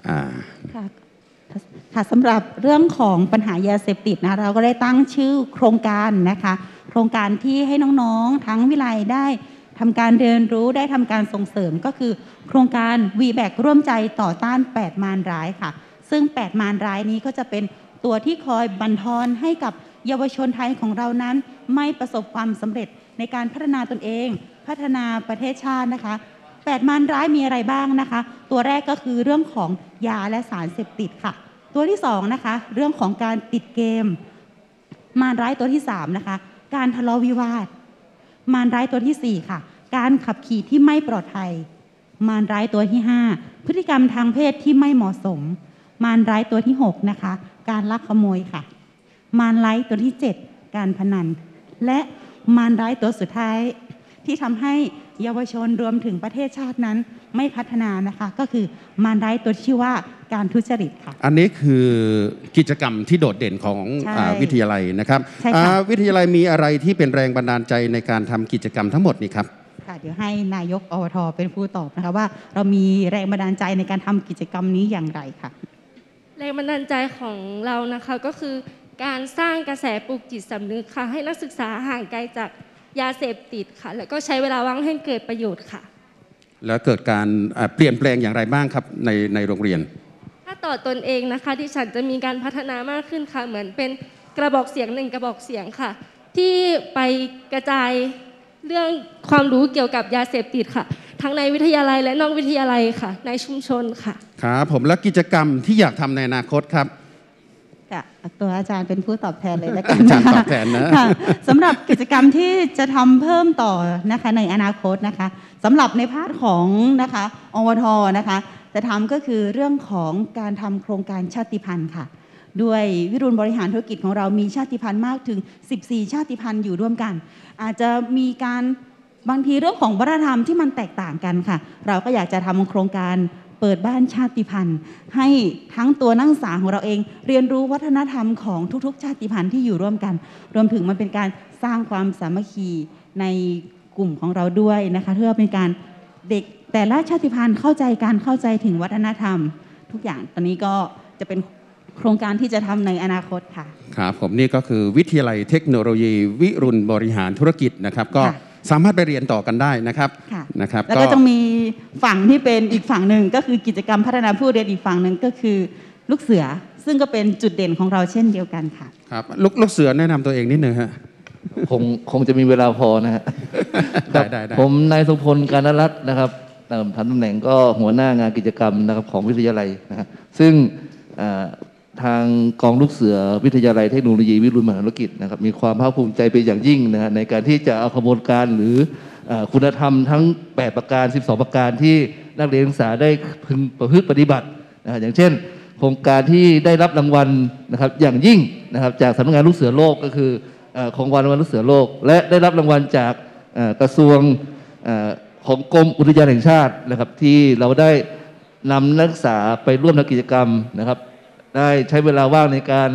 ค่ะสำหรับเรื่องของปัญหายาเสพติดนะเราก็ได้ตั้งชื่อโครงการนะคะโครงการที่ให้น้องๆทั้งวิไลได้ทำการเรียนรู้ได้ทำการส่งเสริมก็คือโครงการ VBAC ร่วมใจต่อต้าน8 มารร้ายค่ะซึ่ง8 มารร้ายนี้ก็จะเป็นตัวที่คอยบั่นทอนให้กับเยาวชนไทยของเรานั้นไม่ประสบความสำเร็จในการพัฒนาตนเองพัฒนาประเทศชาตินะคะ8 มารร้ายมีอะไรบ้างนะคะตัวแรกก็คือเรื่องของยาและสารเสพติดค่ะตัวที่2นะคะเรื่องของการติดเกมมารร้ายตัวที่3นะคะการทะเลาะวิวาทมารร้ายตัวที่4ค่ะการขับขี่ที่ไม่ปลอดภัยมารร้ายตัวที่5พฤติกรรมทางเพศที่ไม่เหมาะสมมารร้ายตัวที่6นะคะการลักขโมยค่ะมารร้ายตัวที่7การพนันและมารร้ายตัวสุดท้ายที่ทำให้เยาวชนรวมถึงประเทศชาตินั้นไม่พัฒนานะคะก็คือมารร้ายตัวที่ชื่อว่าการทุจริตค่ะอันนี้คือกิจกรรมที่โดดเด่นของวิทยาลัยนะครับวิทยาลัยมีอะไรที่เป็นแรงบันดาลใจในการทำกิจกรรมทั้งหมดนี้ครับค่ะเดี๋ยวให้นายกอวท.เป็นผู้ตอบนะคะว่าเรามีแรงบันดาลใจในการทำกิจกรรมนี้อย่างไรค่ะแรงบันดาลใจของเรานะคะก็คือการสร้างกระแสปลูกจิตสำนึกค่ะให้นักศึกษาห่างไกลจากยาเสพติดค่ะแล้วก็ใช้เวลาว่างให้เกิดประโยชน์ค่ะแล้วเกิดการเปลี่ยนแปลงอย่างไรบ้างครับในโรงเรียนถ้าต่อตนเองนะคะที่ฉันจะมีการพัฒนามากขึ้นค่ะเหมือนเป็นกระบอกเสียง1 กระบอกเสียงค่ะที่ไปกระจายเรื่องความรู้เกี่ยวกับยาเสพติดค่ะทั้งในวิทยาลัยและนอกวิทยาลัยค่ะในชุมชนค่ะครับผมและกิจกรรมที่อยากทำในอนาคตครับตัวอาจารย์เป็นผู้ตอบแทนเลยแล้วกันอาจารย์ตอบแทนนะสำหรับกิจกรรมที่จะทำเพิ่มต่อนะคะในอนาคตนะคะสำหรับในพาร์ทของนะคะอวท.นะคะจะทำก็คือเรื่องของการทำโครงการชาติพันธุ์ค่ะด้วยวิรุณบริหารธุรกิจของเรามีชาติพันธุ์มากถึง14ชาติพันธุ์อยู่ร่วมกันอาจจะมีการบางทีเรื่องของวัฒนธรรมที่มันแตกต่างกันค่ะเราก็อยากจะทำโครงการเปิดบ้านชาติพันธุ์ให้ทั้งตัวนักศึกษาของเราเองเรียนรู้วัฒนธรรมของทุกๆชาติพันธุ์ที่อยู่ร่วมกันรวมถึงมันเป็นการสร้างความสามัคคีในกลุ่มของเราด้วยนะคะเพื่อเป็นการเด็กแต่ละชาติพันธุ์เข้าใจการเข้าใจถึงวัฒนธรรมทุกอย่างตอนนี้ก็จะเป็นโครงการที่จะทำในอนาคตค่ะครับผมนี่ก็คือวิทยาลัยเทคโนโลยีวิรุณบริหารธุรกิจนะครับก็สามารถไปเรียนต่อกันได้นะครับแล้วก็จะมีฝั่งที่เป็นอีกฝั่งหนึ่งก็คือกิจกรรมพัฒนาผู้เรียนอีกฝั่งหนึ่งก็คือลูกเสือซึ่งก็เป็นจุดเด่นของเราเช่นเดียวกันค่ะครับลูกเสือแนะนำตัวเองนิดนึงฮะคงจะมีเวลาพอนะฮะได้ผมนายสุพลการรัตน์นะครับทำตำแหน่งก็หัวหน้างานกิจกรรมนะครับของวิทยาลัยนะครับซึ่งทางกองลูกเสือวิทยาลัยเทคโนโลยีวิรุณมหาธุรกิจนะครับมีความภาคภูมิใจเป็นอย่างยิ่งนะฮะในการที่จะเอาขบวนการหรือคุณธรรมทั้ง8ประการ12ประการที่นักเรียนศึกษาได้พึงประพฤติปฏิบัตินะฮะอย่างเช่นโครงการที่ได้รับรางวัลนะครับอย่างยิ่งนะครับจากสำนักงานลูกเสือโลกก็คือโครงการรางวัลลูกเสือโลกและได้รับรางวัลจากกระทรวงของกรมอุทยานแห่งชาตินะครับที่เราได้นำนักศึกษาไปร่วมในกิจกรรมนะครับได้ใช้เวลาว่างในการ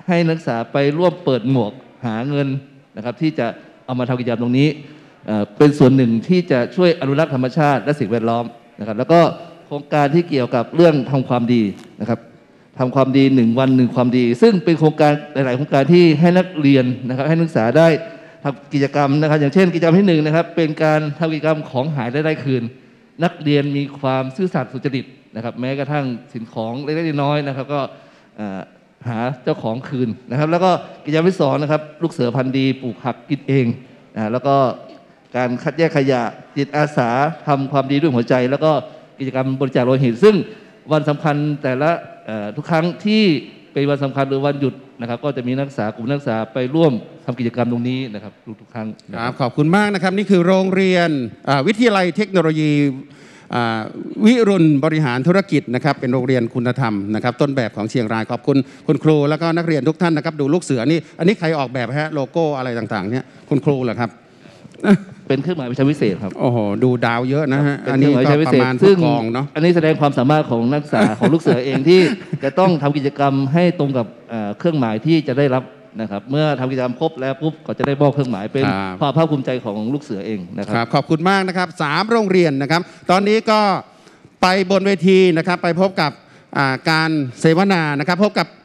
ให้นักศึกษาไปร่วมเปิดหมวกหาเงินนะครับที่จะเอามาทำกิจกรรมตรงนี้เป็นส่วนหนึ่งที่จะช่วยอนุรักษ์ธรรมชาติและสิ่งแวดล้อมนะครับแล้วก็โครงการที่เกี่ยวกับเรื่องทำความดีนะครับทำความดี1 วัน 1 ความดีซึ่งเป็นโครงการหลายๆโครงการที่ให้นักเรียนนะครับให้นักศึกษาได้ทำกิจกรรมนะครับอย่างเช่นกิจกรรมที่1นะครับเป็นการทำกิจกรรมของหายและได้คืนนักเรียนมีความซื่อสัตย์สุจริตนะครับแม้กระทั่งสิ่งของเล็กๆน้อยๆนะครับก็หาเจ้าของคืนนะครับแล้วก็กิจกรรมที่2นะครับลูกเสือพันธุ์ดีปลูกผักกินเองแล้วก็การคัดแยกขยะจิตอาสาทำความดีด้วยหัวใจแล้วก็กิจกรรมบริจาคโลหิตซึ่งวันสำคัญแต่ละทุกครั้งที่เป็นวันสำคัญหรือวันหยุดนะครับก็จะมีนักศึกษากลุ่มนักศึกษาไปร่วมทำกิจกรรมตรงนี้นะครับทุกครั้งครับขอบคุณมากนะครับนี่คือโรงเรียนวิทยาลัยเทคโนโลยีวิรุณบริหารธุรกิจนะครับเป็นโรงเรียนคุณธรรมนะครับต้นแบบของเชียงรายขอบคุณคุณครูแล้วก็นักเรียนทุกท่านนะครับดูลูกเสือนี่อันนี้ใครออกแบบฮะโลโก้อะไรต่างๆเนี่ยคุณครูเหรอครับเป็นเครื่องหมายประชาวิเศษครับโอ้โหดูดาวเยอะนะฮะอันนี้ก็ประมาณผู้กองเนาะอันนี้แสดงความสามารถของนักศึกษาของลูกเสือเองที่จะต้องทำกิจกรรมให้ตรงกับเครื่องหมายที่จะได้รับนะครับเมื่อทำกิจกรรมครบแล้วปุ๊บก็จะได้มอบเครื่องหมายเป็นความภาคภูมิใจของลูกเสือเองนะครับขอบคุณมากนะครับ3โรงเรียนนะครับตอนนี้ก็ไปบนเวทีนะครับไปพบกับการเสวนานะครับพบกับ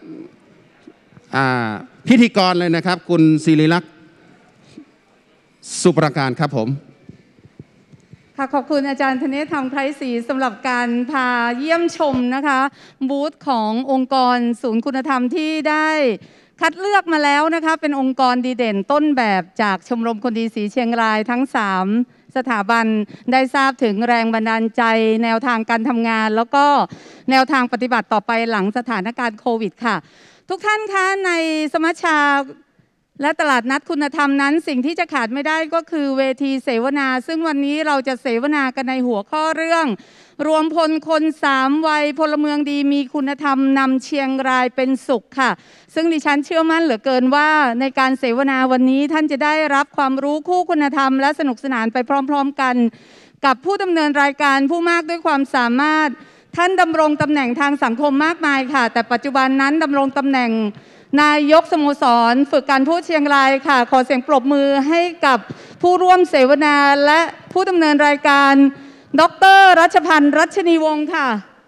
พิธีกรเลยนะครับคุณศิริลักษณ์สุประการครับผมค่ะขอบคุณอาจารย์ธเนศธรรมไคร้ศรีสำหรับการพาเยี่ยมชมนะคะบูธขององค์กรศูนย์คุณธรรมที่ได้คัดเลือกมาแล้วนะคะเป็นองค์กรดีเด่นต้นแบบจากชมรมคนดีศรีเชียงรายทั้ง3สถาบันได้ทราบถึงแรงบันดาลใจแนวทางการทำงานแล้วก็แนวทางปฏิบัติต่อไปหลังสถานการณ์โควิดค่ะทุกท่านคะในสมัชชาและตลาดนัดคุณธรรมนั้นสิ่งที่จะขาดไม่ได้ก็คือเวทีเสวนาซึ่งวันนี้เราจะเสวนากันในหัวข้อเรื่องรวมพลคน3 วัยพลเมืองดีมีคุณธรรมนำเชียงรายเป็นสุขค่ะซึ่งดิฉันเชื่อมั่นเหลือเกินว่าในการเสวนาวันนี้ท่านจะได้รับความรู้คู่คุณธรรมและสนุกสนานไปพร้อมๆกันกับผู้ดำเนินรายการผู้มากด้วยความสามารถท่านดำรงตำแหน่งทางสังคมมากมายค่ะแต่ปัจจุบันนั้นดำรงตำแหน่งนายกสโมสรฝึกการพูดเชียงรายค่ะขอเสียงปรบมือให้กับผู้ร่วมเสวนาและผู้ดำเนินรายการดร.รัชพันธ์รัชนีวงศ์ค่ะ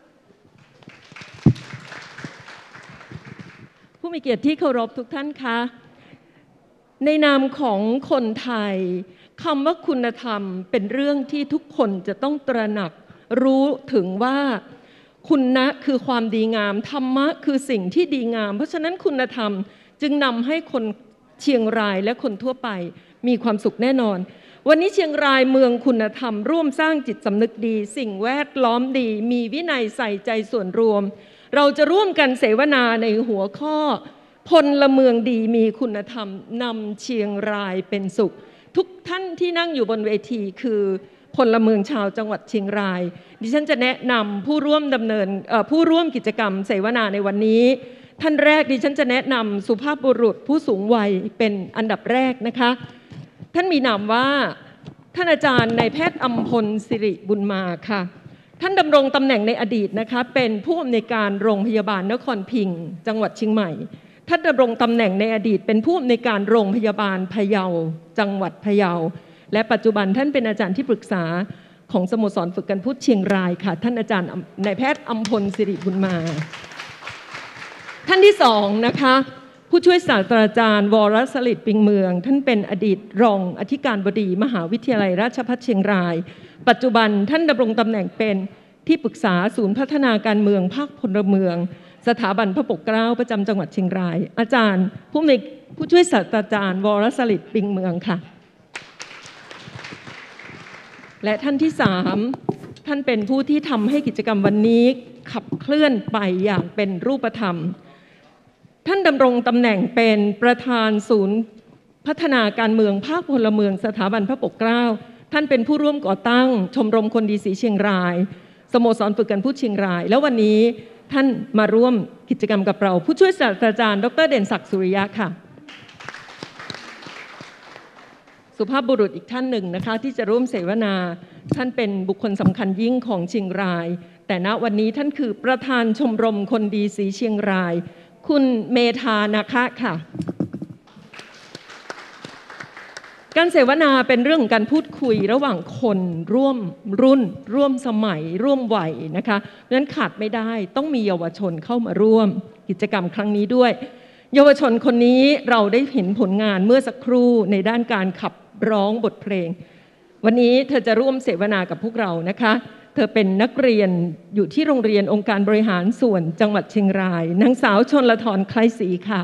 ผู้มีเกียรติที่เคารพทุกท่านคะในนามของคนไทยคำว่าคุณธรรมเป็นเรื่องที่ทุกคนจะต้องตระหนักรู้ถึงว่าคุณะคือความดีงามธรรมะคือสิ่งที่ดีงามเพราะฉะนั้นคุณธรรมจึงนำให้คนเชียงรายและคนทั่วไปมีความสุขแน่นอนวันนี้เชียงรายเมืองคุณธรรมร่วมสร้างจิตสำนึกดีสิ่งแวดล้อมดีมีวินัยใส่ใจส่วนรวมเราจะร่วมกันเสวนาในหัวข้อพลเมืองดีมีคุณธรรมนำเชียงรายเป็นสุขทุกท่านที่นั่งอยู่บนเวทีคือพลเมืองชาวจังหวัดเชียงรายดิฉันจะแนะนำผู้ร่วมกิจกรรมเสวนาในวันนี้ท่านแรกดิฉันจะแนะนำสุภาพบุรุษผู้สูงวัยเป็นอันดับแรกนะคะท่านมีนามว่าท่านอาจารย์นายแพทย์อำพลสิริบุญมาค่ะท่านดำรงตำแหน่งในอดีตนะคะเป็นผู้อำนวยการโรงพยาบาลนครพิงค์จังหวัดเชียงใหม่ท่านดำรงตำแหน่งในอดีตเป็นผู้อำนวยการโรงพยาบาลพะเยาจังหวัดพะเยาและปัจจุบันท่านเป็นอาจารย์ที่ปรึกษาของสโมสรฝึกการพูดเชียงรายค่ะท่านอาจารย์นายแพทย์อำพลสิริบุญมาท่านที่2นะคะผู้ช่วยศาสตราจารย์วรสลิดปิงเมืองท่านเป็นอดีตรองอธิการบดีมหาวิทยาลัยราชภัฏเชียงรายปัจจุบันท่านดำรงตำแหน่งเป็นที่ปรึกษาศูนย์พัฒนาการเมืองภาคพลเมืองสถาบันพระปกเกล้าประจำจังหวัดเชียงรายอาจารย์ผู้ช่วยศาสตราจารย์วรสลิดปิงเมืองค่ะและท่านที่3ท่านเป็นผู้ที่ทำให้กิจกรรมวันนี้ขับเคลื่อนไปอย่างเป็นรูปธรรมท่านดำรงตำแหน่งเป็นประธานศูนย์พัฒนาการเมืองภาคพลเมืองสถาบันพระปกเกล้าท่านเป็นผู้ร่วมก่อตั้งชมรมคนดีศรีเชียงรายสโมสรฝึกการพูดเชียงรายแล้ววันนี้ท่านมาร่วมกิจกรรมกับเราผู้ช่วยศาสตราจารย์ดร.เด่นศักดิ์สุริยะค่ะสุภาพบุรุษอีกท่านหนึ่งนะคะที่จะร่วมเสวนาท่านเป็นบุคคลสำคัญยิ่งของเชียงรายแต่ณวันนี้ท่านคือประธานชมรมคนดีศรีเชียงรายคุณเมธานะคะค่ะการเสวนาเป็นเรื่องของการพูดคุยระหว่างคนร่วมรุ่นร่วมสมัยร่วมวัยนะคะเพราะฉะนั้นขาดไม่ได้ต้องมีเยาวชนเข้ามาร่วมกิจกรรมครั้งนี้ด้วยเยาวชนคนนี้เราได้เห็นผลงานเมื่อสักครู่ในด้านการขับร้องบทเพลงวันนี้เธอจะร่วมเสวนากับพวกเรานะคะเธอเป็นนักเรียนอยู่ที่โรงเรียนองค์การบริหารส่วนจังหวัดเชียงรายนางสาวชลธรคล้ายศรีค่ะ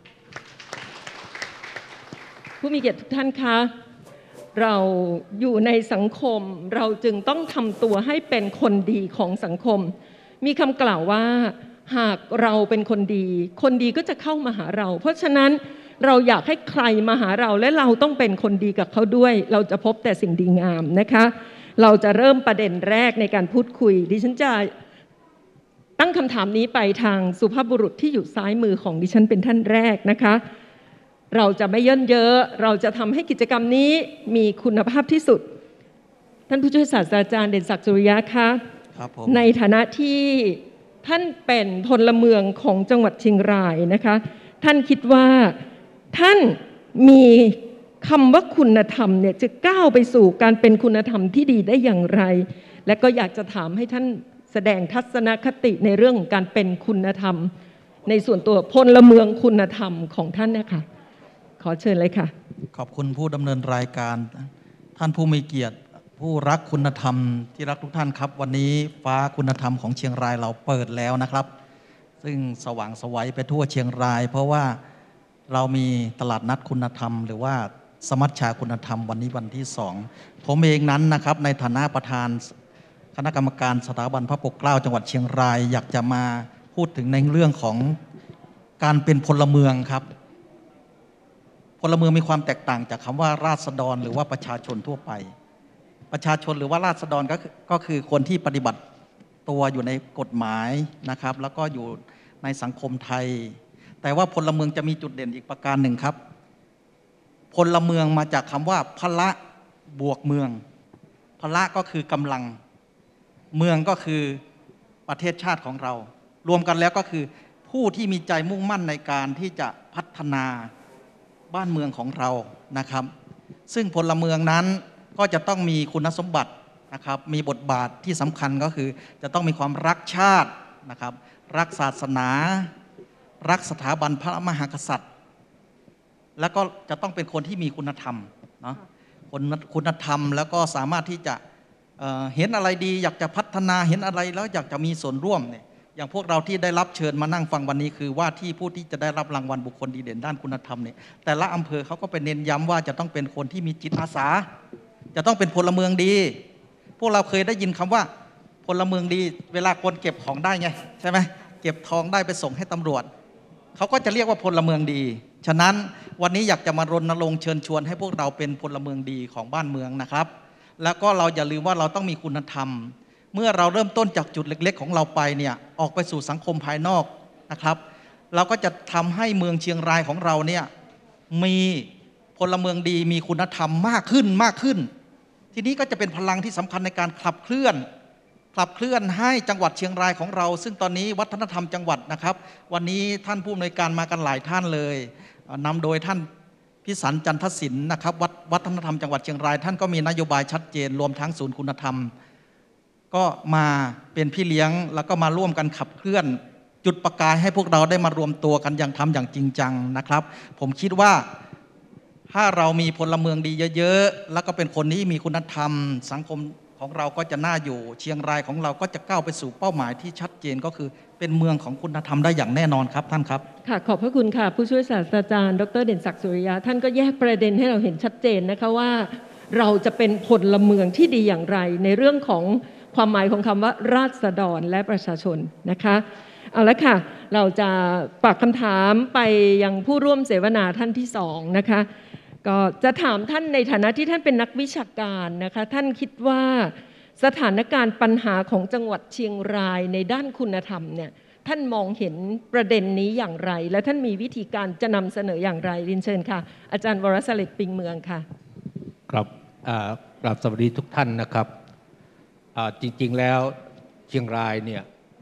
ผู้มีเกียรติทุกท่านคะเราอยู่ในสังคมเราจึงต้องทำตัวให้เป็นคนดีของสังคมมีคำกล่าวว่าหากเราเป็นคนดีคนดีก็จะเข้ามาหาเราเพราะฉะนั้นเราอยากให้ใครมาหาเราและเราต้องเป็นคนดีกับเขาด้วยเราจะพบแต่สิ่งดีงามนะคะเราจะเริ่มประเด็นแรกในการพูดคุยดิฉันจะตั้งคำถามนี้ไปทางสุภาพบุรุษที่อยู่ซ้ายมือของดิฉันเป็นท่านแรกนะคะเราจะไม่เยินเยอะเราจะทำให้กิจกรรมนี้มีคุณภาพที่สุดท่านผู้ช่วยศาสตราจารย์เด่นศักดิ์สุริยะคะในฐานะที่ท่านเป็นพลเมืองของจังหวัดเชียงรายนะคะท่านคิดว่าท่านมีคำว่าคุณธรรมเนี่ยจะก้าวไปสู่การเป็นคุณธรรมที่ดีได้อย่างไรและก็อยากจะถามให้ท่านแสดงทัศนคติในเรื่องของการเป็นคุณธรรมในส่วนตัวพลเมืองคุณธรรมของท่านนะคะขอเชิญเลยค่ะขอบคุณผู้ดำเนินรายการท่านผู้มีเกียรติผู้รักคุณธรรมที่รักทุกท่านครับวันนี้ฟ้าคุณธรรมของเชียงรายเราเปิดแล้วนะครับซึ่งสว่างไสวไปทั่วเชียงรายเพราะว่าเรามีตลาดนัดคุณธรรมหรือว่าสมัชชาคุณธรรมวันนี้วันที่2ผมเองนั้นนะครับในฐานะประธานคณะกรรมการสถาบันพระปกเกล้าจังหวัดเชียงรายอยากจะมาพูดถึงในเรื่องของการเป็นพลเมืองครับพลเมืองมีความแตกต่างจากคำว่าราษฎรหรือว่าประชาชนทั่วไปประชาชนหรือว่าราษฎรก็คือคนที่ปฏิบัติตัวอยู่ในกฎหมายนะครับแล้วก็อยู่ในสังคมไทยแต่ว่าพลเมืองจะมีจุดเด่นอีกประการหนึ่งครับพลเมืองมาจากคำว่าพละบวกเมืองพละก็คือกำลังเมืองก็คือประเทศชาติของเรารวมกันแล้วก็คือผู้ที่มีใจมุ่งมั่นในการที่จะพัฒนาบ้านเมืองของเรานะครับซึ่งพลเมืองนั้นก็จะต้องมีคุณสมบัตินะครับมีบทบาทที่สำคัญก็คือจะต้องมีความรักชาตินะครับรักศาสนารักสถาบันพระมหากษัตริย์แล้วก็จะต้องเป็นคนที่มีคุณธรรมเนาะคุณธรรมแล้วก็สามารถที่จะเห็นอะไรดีอยากจะพัฒนาเห็นอะไรแล้วอยากจะมีส่วนร่วมเนี่ยอย่างพวกเราที่ได้รับเชิญมานั่งฟังวันนี้คือว่าที่ผู้ที่จะได้รับรางวัลบุคคลดีเด่นด้านคุณธรรมเนี่ยแต่ละอำเภอเขาก็ไปเน้นย้ำว่าจะต้องเป็นคนที่มีจิตอาสาจะต้องเป็นพลเมืองดีพวกเราเคยได้ยินคำว่าพลเมืองดีเวลาคนเก็บของได้ไงใช่ไหมเก็บทองได้ไปส่งให้ตำรวจเขาก็จะเรียกว่าพลเมืองดีฉะนั้นวันนี้อยากจะมารณรงค์เชิญชวนให้พวกเราเป็นพลเมืองดีของบ้านเมืองนะครับแล้วก็เราอย่าลืมว่าเราต้องมีคุณธรรมเมื่อเราเริ่มต้นจากจุดเล็กๆของเราไปเนี่ยออกไปสู่สังคมภายนอกนะครับเราก็จะทำให้เมืองเชียงรายของเราเนี่ยมีพลเมืองดีมีคุณธรรมมากขึ้นทีนี้ก็จะเป็นพลังที่สำคัญในการขับเคลื่อนให้จังหวัดเชียงรายของเราซึ่งตอนนี้วัฒนธรรมจังหวัดนะครับวันนี้ท่านผู้อำนวยการมากันหลายท่านเลยนำโดยท่านพิสันจันทศิลป์นะครับวัฒนธรรมจังหวัดเชียงรายท่านก็มีนโยบายชัดเจนรวมทั้งศูนย์คุณธรรมก็มาเป็นพี่เลี้ยงแล้วก็มาร่วมกันขับเคลื่อนจุดประกายให้พวกเราได้มารวมตัวกันอย่างทำอย่างจริงจังนะครับผมคิดว่าถ้าเรามีพลเมืองดีเยอะๆแล้วก็เป็นคนที่มีคุณธรรมสังคมของเราก็จะน่าอยู่เชียงรายของเราก็จะก้าวไปสู่เป้าหมายที่ชัดเจนก็คือเป็นเมืองของคุณธรรมได้อย่างแน่นอนครับท่านครับค่ะขอบพระคุณค่ะผู้ช่วยศาสตราจารย์ดร.เด่นศักดิ์สุริยะท่านก็แยกประเด็นให้เราเห็นชัดเจนนะคะว่าเราจะเป็นพลเมืองที่ดีอย่างไรในเรื่องของความหมายของคำว่าราษฎรและประชาชนนะคะเอาละค่ะเราจะฝากคำถามไปยังผู้ร่วมเสวนาท่านที่2นะคะก็จะถามท่านในฐานะที่ท่านเป็นนักวิชาการนะคะท่านคิดว่าสถานการณ์ปัญหาของจังหวัดเชียงรายในด้านคุณธรรมเนี่ยท่านมองเห็นประเด็นนี้อย่างไรและท่านมีวิธีการจะนำเสนออย่างไรเรียนเชิญค่ะอาจารย์วรสลิดปิงเมืองค่ะครับกราบสวัสดีทุกท่านนะครับจริงๆแล้วเชียงรายเนี่ย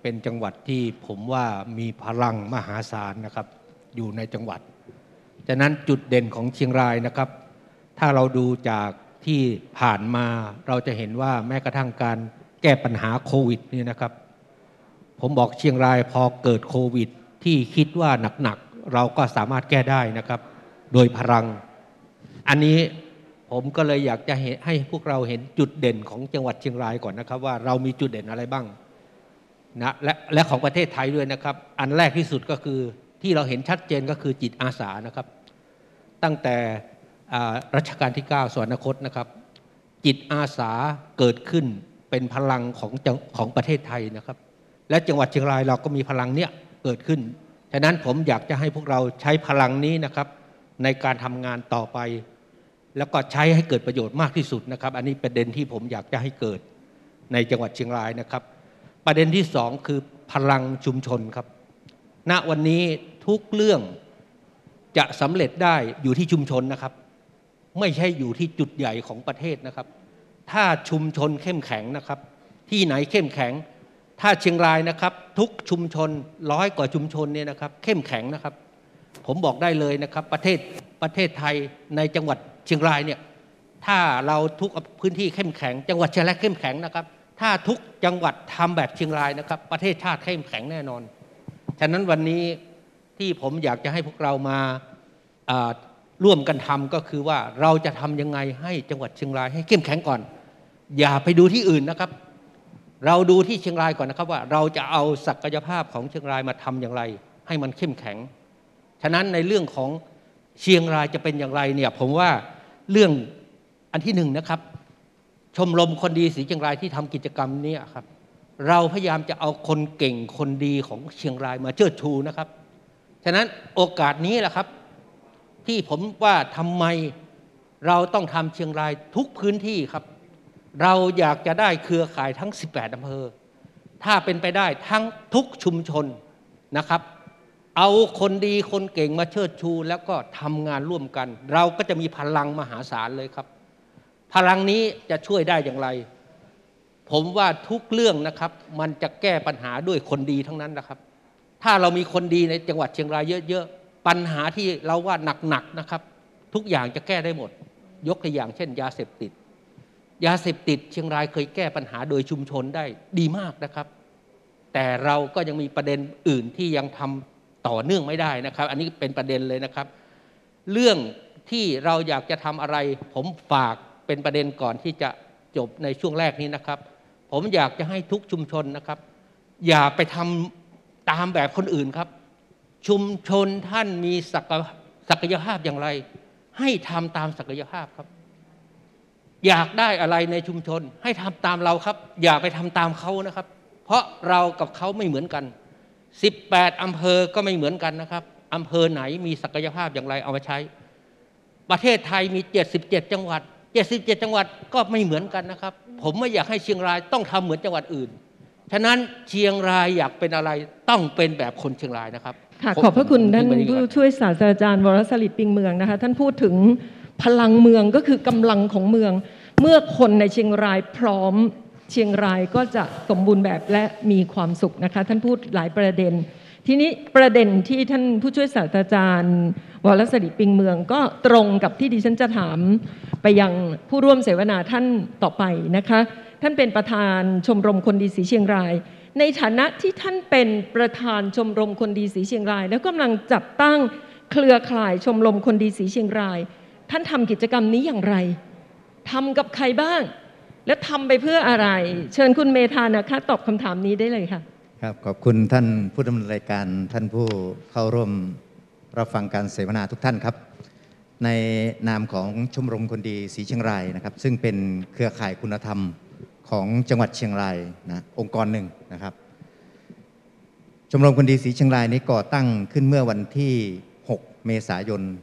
เป็นจังหวัดที่ผมว่ามีพลังมหาศาลนะครับอยู่ในจังหวัดฉะนั้นจุดเด่นของเชียงรายนะครับถ้าเราดูจากที่ผ่านมาเราจะเห็นว่าแม้กระทั่งการแก้ปัญหาโควิดนี่นะครับผมบอกเชียงรายพอเกิดโควิดที่คิดว่าหนักๆเราก็สามารถแก้ได้นะครับโดยพลังอันนี้ผมก็เลยอยากจะให้พวกเราเห็นจุดเด่นของจังหวัดเชียงรายก่อนนะครับว่าเรามีจุดเด่นอะไรบ้างนะและของประเทศไทยด้วยนะครับอันแรกที่สุดก็คือที่เราเห็นชัดเจนก็คือจิตอาสานะครับตั้งแต่รัชกาลที่9สวรรคตนะครับจิตอาสาเกิดขึ้นเป็นพลังของประเทศไทยนะครับและจังหวัดเชียงรายเราก็มีพลังเนี้ยเกิดขึ้นฉะนั้นผมอยากจะให้พวกเราใช้พลังนี้นะครับในการทำงานต่อไปแล้วก็ใช้ให้เกิดประโยชน์มากที่สุดนะครับอันนี้ประเด็นที่ผมอยากจะให้เกิดในจังหวัดเชียงรายนะครับประเด็นที่2คือพลังชุมชนครับณวันนี้ทุกเรื่องจะสำเร็จได้อยู่ที่ชุมชนนะครับไม่ใช่อยู่ที่จุดใหญ่ของประเทศนะครับถ้าชุมชนเข้มแข็งนะครับที่ไหนเข้มแข็งถ้าเชียงรายนะครับทุกชุมชน100 กว่าชุมชนเนี่ยนะครับเข้มแข็งนะครับผมบอกได้เลยนะครับประเทศไทยในจังหวัดเชียงรายเนี่ยถ้าเราทุกพื้นที่เข้มแข็งจังหวัดเชียงรายเข้มแข็งนะครับถ้าทุกจังหวัดทำแบบเชียงรายนะครับประเทศชาติเข้มแข็งแน่นอนฉะนั้นวันนี้ที่ผมอยากจะให้พวกเรามาร่วมกันทำก็คือว่าเราจะทำยังไงให้จังหวัดเชียงรายให้เข้มแข็งก่อนอย่าไปดูที่อื่นนะครับเราดูที่เชียงรายก่อนนะครับว่าเราจะเอาศักยภาพของเชียงรายมาทำอย่างไรให้มันเข้มแข็งฉะนั้นในเรื่องของเชียงรายจะเป็นอย่างไรเนี่ยผมว่าเรื่องอันที่1นะครับชมรมคนดีศรีเชียงรายที่ทำกิจกรรมนี้ครับเราพยายามจะเอาคนเก่งคนดีของเชียงรายมาเชิดชูนะครับฉะนั้นโอกาสนี้แหละครับที่ผมว่าทำไมเราต้องทำเชียงรายทุกพื้นที่ครับเราอยากจะได้เครือข่ายทั้ง18อำเภอถ้าเป็นไปได้ทั้งทุกชุมชนนะครับเอาคนดีคนเก่งมาเชิดชูแล้วก็ทำงานร่วมกันเราก็จะมีพลังมหาศาลเลยครับพลังนี้จะช่วยได้อย่างไรผมว่าทุกเรื่องนะครับมันจะแก้ปัญหาด้วยคนดีทั้งนั้นนะครับถ้าเรามีคนดีในจังหวัดเชียงรายเยอะๆปัญหาที่เราว่าหนักๆนะครับทุกอย่างจะแก้ได้หมดยกตัวอย่างเช่นยาเสพติดเชียงรายเคยแก้ปัญหาโดยชุมชนได้ดีมากนะครับแต่เราก็ยังมีประเด็นอื่นที่ยังทำต่อเนื่องไม่ได้นะครับอันนี้เป็นประเด็นเลยนะครับเรื่องที่เราอยากจะทำอะไรผมฝากเป็นประเด็นก่อนที่จะจบในช่วงแรกนี้นะครับผมอยากจะให้ทุกชุมชนนะครับอย่าไปทำตามแบบคนอื่นครับชุมชนท่านมีศักยภาพอย่างไรให้ทำตามศักยภาพครับอยากได้อะไรในชุมชนให้ทำตามเราครับอย่าไปทำตามเขานะครับเพราะเรากับเขาไม่เหมือนกัน18อำเภอก็ไม่เหมือนกันนะครับอำเภอไหนมีศักยภาพอย่างไรเอามาใช้ประเทศไทยมี77จังหวัด77จังหวัดก็ไม่เหมือนกันนะครับผมไม่อยากให้เชียงรายต้องทำเหมือนจังหวัดอื่นฉะนั้นเชียงรายอยากเป็นอะไรต้องเป็นแบบคนเชียงรายนะครับค่ะขอบพระคุณท่านผู้ช่วยศาสตราจารย์วรสลิดปิงเมืองนะคะท่านพูดถึงพลังเมืองก็คือกำลังของเมืองเมื่อคนในเชียงรายพร้อมเชียงรายก็จะสมบูรณ์แบบและมีความสุขนะคะท่านพูดหลายประเด็นทีนี้ประเด็นที่ท่านผู้ช่วยศาสตราจารย์วรสลิดปิงเมืองก็ตรงกับที่ดิฉันจะถามไปยังผู้ร่วมเสวนาท่านต่อไปนะคะท่านเป็นประธานชมรมคนดีศรีเชียงรายในฐานะที่ท่านเป็นประธานชมรมคนดีศรีเชียงรายแล้วกำลังจัดตั้งเครือข่ายชมรมคนดีศรีเชียงรายท่านทำกิจกรรมนี้อย่างไรทำกับใครบ้างและทำไปเพื่ออะไรเชิญคุณเมธานะคะตอบคำถามนี้ได้เลยค่ะครับขอบคุณท่านผู้ดำเนินรายการท่านผู้เข้าร่วมรับฟังการเสวนาทุกท่านครับในนามของชมรมคนดีศรีเชียงรายนะครับซึ่งเป็นเครือข่ายคุณธรรมของจังหวัดเชียงรายนะองค์กรหนึ่งนะครับชมรมคนดีศรีเชียงรายนี้ก่อตั้งขึ้นเมื่อวันที่6เมษายน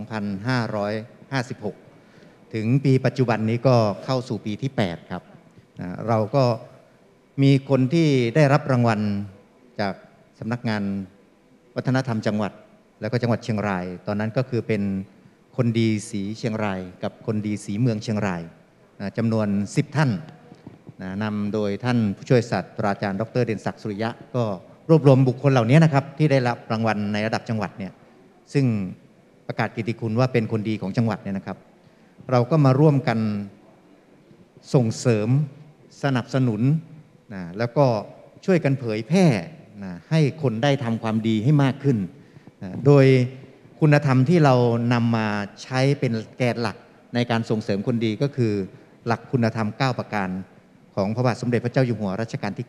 2556ถึงปีปัจจุบันนี้ก็เข้าสู่ปีที่8ครับเราก็มีคนที่ได้รับรางวัลจากสำนักงานวัฒนธรรมจังหวัดแล้วก็จังหวัดเชียงรายตอนนั้นก็คือเป็นคนดีศรีเชียงรายกับคนดีศรีเมืองเชียงรายจำนวน10ท่านนำโดยท่านผู้ช่วยศาสตราจารย์ดร.เด่นศักดิ์สุริยะก็รวบรวมบุคคลเหล่านี้นะครับที่ได้รับรางวัลในระดับจังหวัดเนี่ยซึ่งประกาศเกียรติคุณว่าเป็นคนดีของจังหวัดเนี่ยนะครับเราก็มาร่วมกันส่งเสริมสนับสนุนนะแล้วก็ช่วยกันเผยแพร่นะให้คนได้ทำความดีให้มากขึ้นนะโดยคุณธรรมที่เรานำมาใช้เป็นแกนหลักในการส่งเสริมคนดีก็คือหลักคุณธรรม9ประการของพระบาทสมเด็จพระเจ้าอยู่หัวรัชกาลที่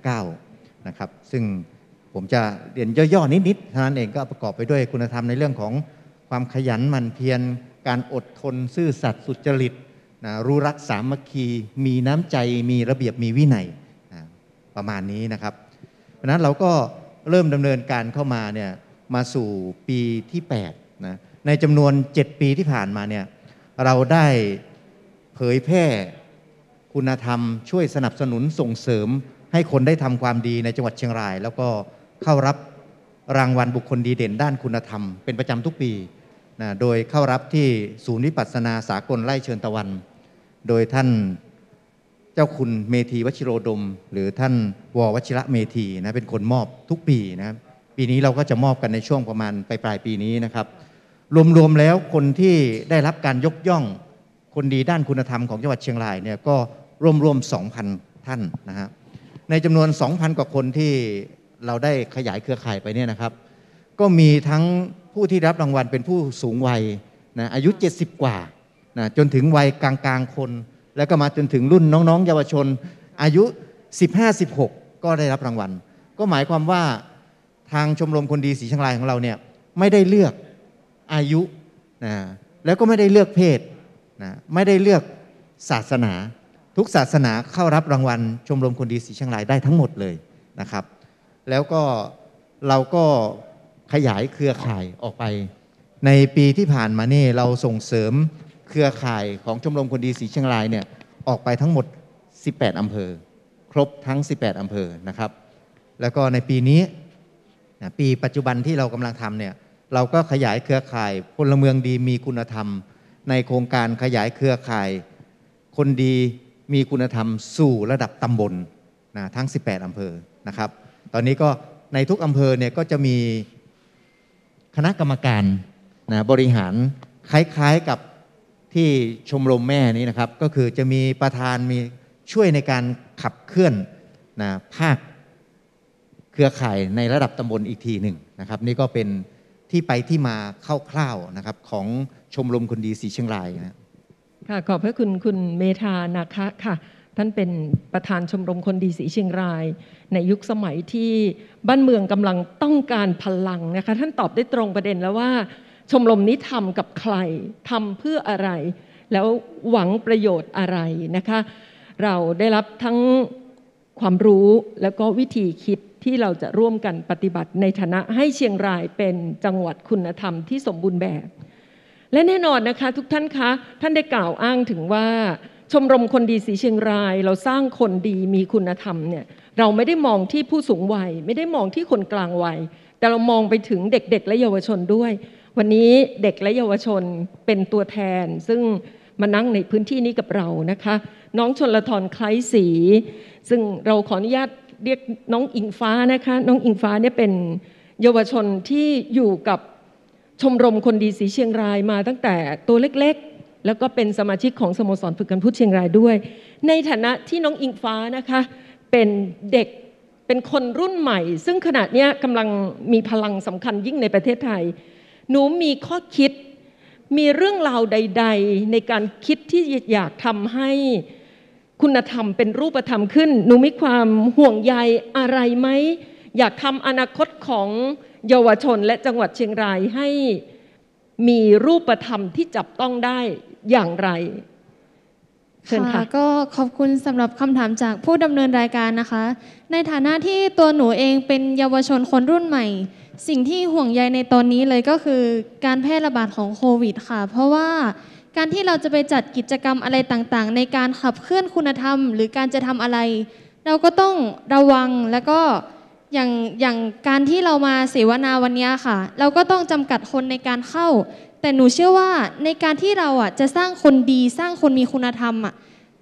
9นะครับซึ่งผมจะเรียนย่อๆนิดๆเท่านั้นเองก็ประกอบไปด้วยคุณธรรมในเรื่องของความขยันหมั่นเพียรการอดทนซื่อสัตย์สุจริตนะรู้รักสามัคคีมีน้ำใจมีระเบียบมีวินัยนะประมาณนี้นะครับเพราะนั้นเราก็เริ่มดำเนินการเข้ามาเนี่ยมาสู่ปีที่8นะในจำนวน7ปีที่ผ่านมาเนี่ยเราได้เผยแพร่คุณธรรมช่วยสนับสนุนส่งเสริมให้คนได้ทำความดีในจังหวัดเชียงรายแล้วก็เข้ารับรางวัลบุคคลดีเด่นด้านคุณธรรมเป็นประจำทุกปีนะโดยเข้ารับที่ศูนย์วิปัสสนาสากลไร่เชิญตะวันโดยท่านเจ้าคุณเมธีวชิโรดมหรือท่านววชิระเมธีนะเป็นคนมอบทุกปีนะครับปีนี้เราก็จะมอบกันในช่วงประมาณปลายปีนี้นะครับรวมๆแล้วคนที่ได้รับการยกย่องคนดีด้านคุณธรรมของจังหวัดเชียงรายเนี่ยก็รวม 2,000 ท่านนะฮะในจำนวน 2,000 กว่าคนที่เราได้ขยายเครือข่ายไปเนี่ยนะครับก็มีทั้งผู้ที่รับรางวัลเป็นผู้สูงวัยนะอายุ70กว่านะจนถึงวัยกลางๆคนแล้วก็มาจนถึงรุ่นน้องๆเยาวชนอายุ 15-16 ก็ได้รับรางวัลก็หมายความว่าทางชมรมคนดีศรีเชียงรายของเราเนี่ยไม่ได้เลือกอายุนะแล้วก็ไม่ได้เลือกเพศนะไม่ได้เลือกศาสนาทุกศาสนาเข้ารับรางวัลชมรมคนดีศรีเชียงรายได้ทั้งหมดเลยนะครับแล้วก็เราก็ขยายเครือข่ายออกไปในปีที่ผ่านมานี่เราส่งเสริมเครือข่ายของชมรมคนดีศรีเชียงรายเนี่ยออกไปทั้งหมด18อำเภอครบทั้ง18อำเภอนะครับแล้วก็ในปีนี้ปีปัจจุบันที่เรากำลังทำเนี่ยเราก็ขยายเครือข่ายพลเมืองดีมีคุณธรรมในโครงการขยายเครือข่ายคนดีมีคุณธรรมสู่ระดับตำบลนะทั้ง18อำเภอนะครับตอนนี้ก็ในทุกอำเภอเนี่ยก็จะมีคณะกรรมการนะบริหารคล้ายๆกับที่ชมรมแม่นี้นะครับก็คือจะมีประธานมีช่วยในการขับเคลื่อนนะภาคเครือข่ายในระดับตำบลอีกทีหนึ่งนะครับนี่ก็เป็นที่ไปที่มาคร่าวๆนะครับของชมรมคนดีศรีเชียงรายนะค่ะขอบพระคุณคุณเมธานาคะค่ะท่านเป็นประธานชมรมคนดีศรีเชียงรายในยุคสมัยที่บ้านเมืองกำลังต้องการพลังนะคะท่านตอบได้ตรงประเด็นแล้วว่าชมรมนี้ทำกับใครทำเพื่ออะไรแล้วหวังประโยชน์อะไรนะคะเราได้รับทั้งความรู้แล้วก็วิธีคิดที่เราจะร่วมกันปฏิบัติในฐานะให้เชียงรายเป็นจังหวัดคุณธรรมที่สมบูรณ์แบบและแน่นอนนะคะทุกท่านคะท่านได้กล่าวอ้างถึงว่าชมรมคนดีศรีเชียงรายเราสร้างคนดีมีคุณธรรมเนี่ยเราไม่ได้มองที่ผู้สูงวัยไม่ได้มองที่คนกลางวัยแต่เรามองไปถึงเด็กๆและเยาวชนด้วยวันนี้เด็กและเยาวชนเป็นตัวแทนซึ่งมานั่งในพื้นที่นี้กับเรานะคะน้องชลธรคล้ายศรีซึ่งเราขออนุญาตเรียกน้องอิงฟ้านะคะน้องอิงฟ้าเนี่ยเป็นเยาวชนที่อยู่กับชมรมคนดีศรีเชียงรายมาตั้งแต่ตัวเล็กๆแล้วก็เป็นสมาชิกของสโมสรฝึกการพูดเชียงรายด้วยในฐานะที่น้องอิงฟ้านะคะเป็นเด็กเป็นคนรุ่นใหม่ซึ่งขณะนี้กำลังมีพลังสำคัญยิ่งในประเทศไทยหนูมีข้อคิดมีเรื่องราวใดๆในการคิดที่อยากทำให้คุณธรรมเป็นรูปธรรมขึ้นหนูมีความห่วงใยอะไรไหมอยากทำอนาคตของเยาวชนและจังหวัดเชียงรายให้มีรูปธรรมที่จับต้องได้อย่างไรเชิญค่ะก็ขอบคุณสำหรับคำถามจากผู้ดำเนินรายการนะคะในฐานะที่ตัวหนูเองเป็นเยาวชนคนรุ่นใหม่สิ่งที่ห่วงใยในตอนนี้เลยก็คือการแพร่ระบาดของโควิดค่ะเพราะว่าการที่เราจะไปจัดกิจกรรมอะไรต่างๆในการขับเคลื่อนคุณธรรมหรือการจะทำอะไรเราก็ต้องระวังแล้วก็อย่างการที่เรามาเสวนาวันนี้ค่ะเราก็ต้องจำกัดคนในการเข้าแต่หนูเชื่อว่าในการที่เราจะสร้างคนดีสร้างคนมีคุณธรรม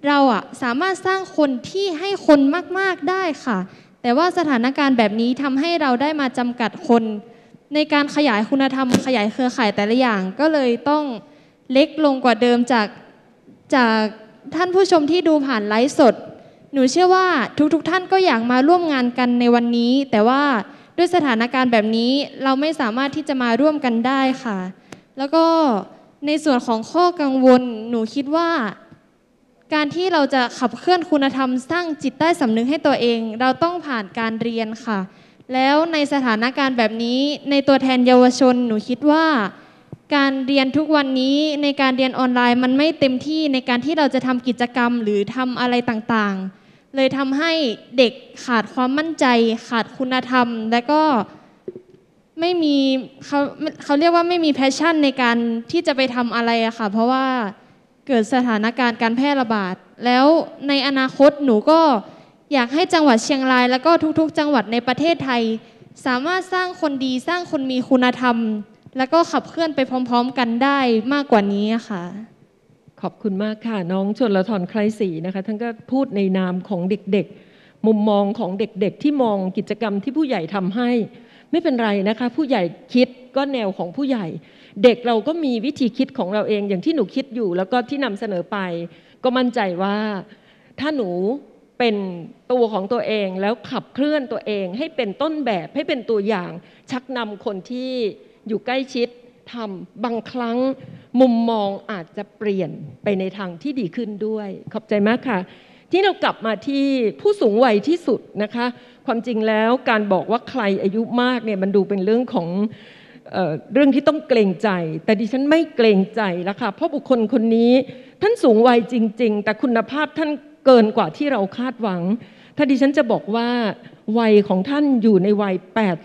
เราอะสามารถสร้างคนที่ให้คนมากๆได้ค่ะแต่ว่าสถานการณ์แบบนี้ทำให้เราได้มาจำกัดคนในการขยายคุณธรรมขยายเครือข่ายแต่ละอย่างก็เลยต้องเล็กลงกว่าเดิมจากท่านผู้ชมที่ดูผ่านไลฟ์สดหนูเชื่อว่าทุกท่านก็อยากมาร่วมงานกันในวันนี้แต่ว่าด้วยสถานการณ์แบบนี้เราไม่สามารถที่จะมาร่วมกันได้ค่ะแล้วก็ในส่วนของข้อกังวลหนูคิดว่าการที่เราจะขับเคลื่อนคุณธรรมสร้างจิตใต้สำนึกให้ตัวเองเราต้องผ่านการเรียนค่ะแล้วในสถานการณ์แบบนี้ในตัวแทนเยาวชนหนูคิดว่าการเรียนทุกวันนี้ในการเรียนออนไลน์มันไม่เต็มที่ในการที่เราจะทำกิจกรรมหรือทำอะไรต่างๆเลยทำให้เด็กขาดความมั่นใจขาดคุณธรรมและก็ไม่มีเขาเรียกว่าไม่มีแพชชั่นในการที่จะไปทำอะไรอะค่ะเพราะว่าเกิดสถานการณ์การแพร่ระบาดแล้วในอนาคตหนูก็อยากให้จังหวัดเชียงรายแล้วก็ทุกๆจังหวัดในประเทศไทยสามารถสร้างคนดีสร้างคนมีคุณธรรมแล้วก็ขับเคลื่อนไปพร้อมๆกันได้มากกว่านี้ค่ะขอบคุณมากค่ะน้องชลธรไครศรีนะคะท่านก็พูดในนามของเด็กๆมุมมองของเด็กๆที่มองกิจกรรมที่ผู้ใหญ่ทำให้ไม่เป็นไรนะคะผู้ใหญ่คิดก็แนวของผู้ใหญ่เด็กเราก็มีวิธีคิดของเราเองอย่างที่หนูคิดอยู่แล้วก็ที่นำเสนอไปก็มั่นใจว่าถ้าหนูเป็นตัวของตัวเองแล้วขับเคลื่อนตัวเองให้เป็นต้นแบบให้เป็นตัวอย่างชักนำคนที่อยู่ใกล้ชิดทำบางครั้งมุมมองอาจจะเปลี่ยนไปในทางที่ดีขึ้นด้วยขอบใจมากค่ะที่เรากลับมาที่ผู้สูงวัยที่สุดนะคะความจริงแล้วการบอกว่าใครอายุมากเนี่ยมันดูเป็นเรื่องของเรื่องที่ต้องเกรงใจแต่ดิฉันไม่เกรงใจแล้วค่ะเพราะบุคคลคนนี้ท่านสูงวัยจริงๆแต่คุณภาพท่านเกินกว่าที่เราคาดหวังถ้าดิฉันจะบอกว่าวัยของท่านอยู่ในวัย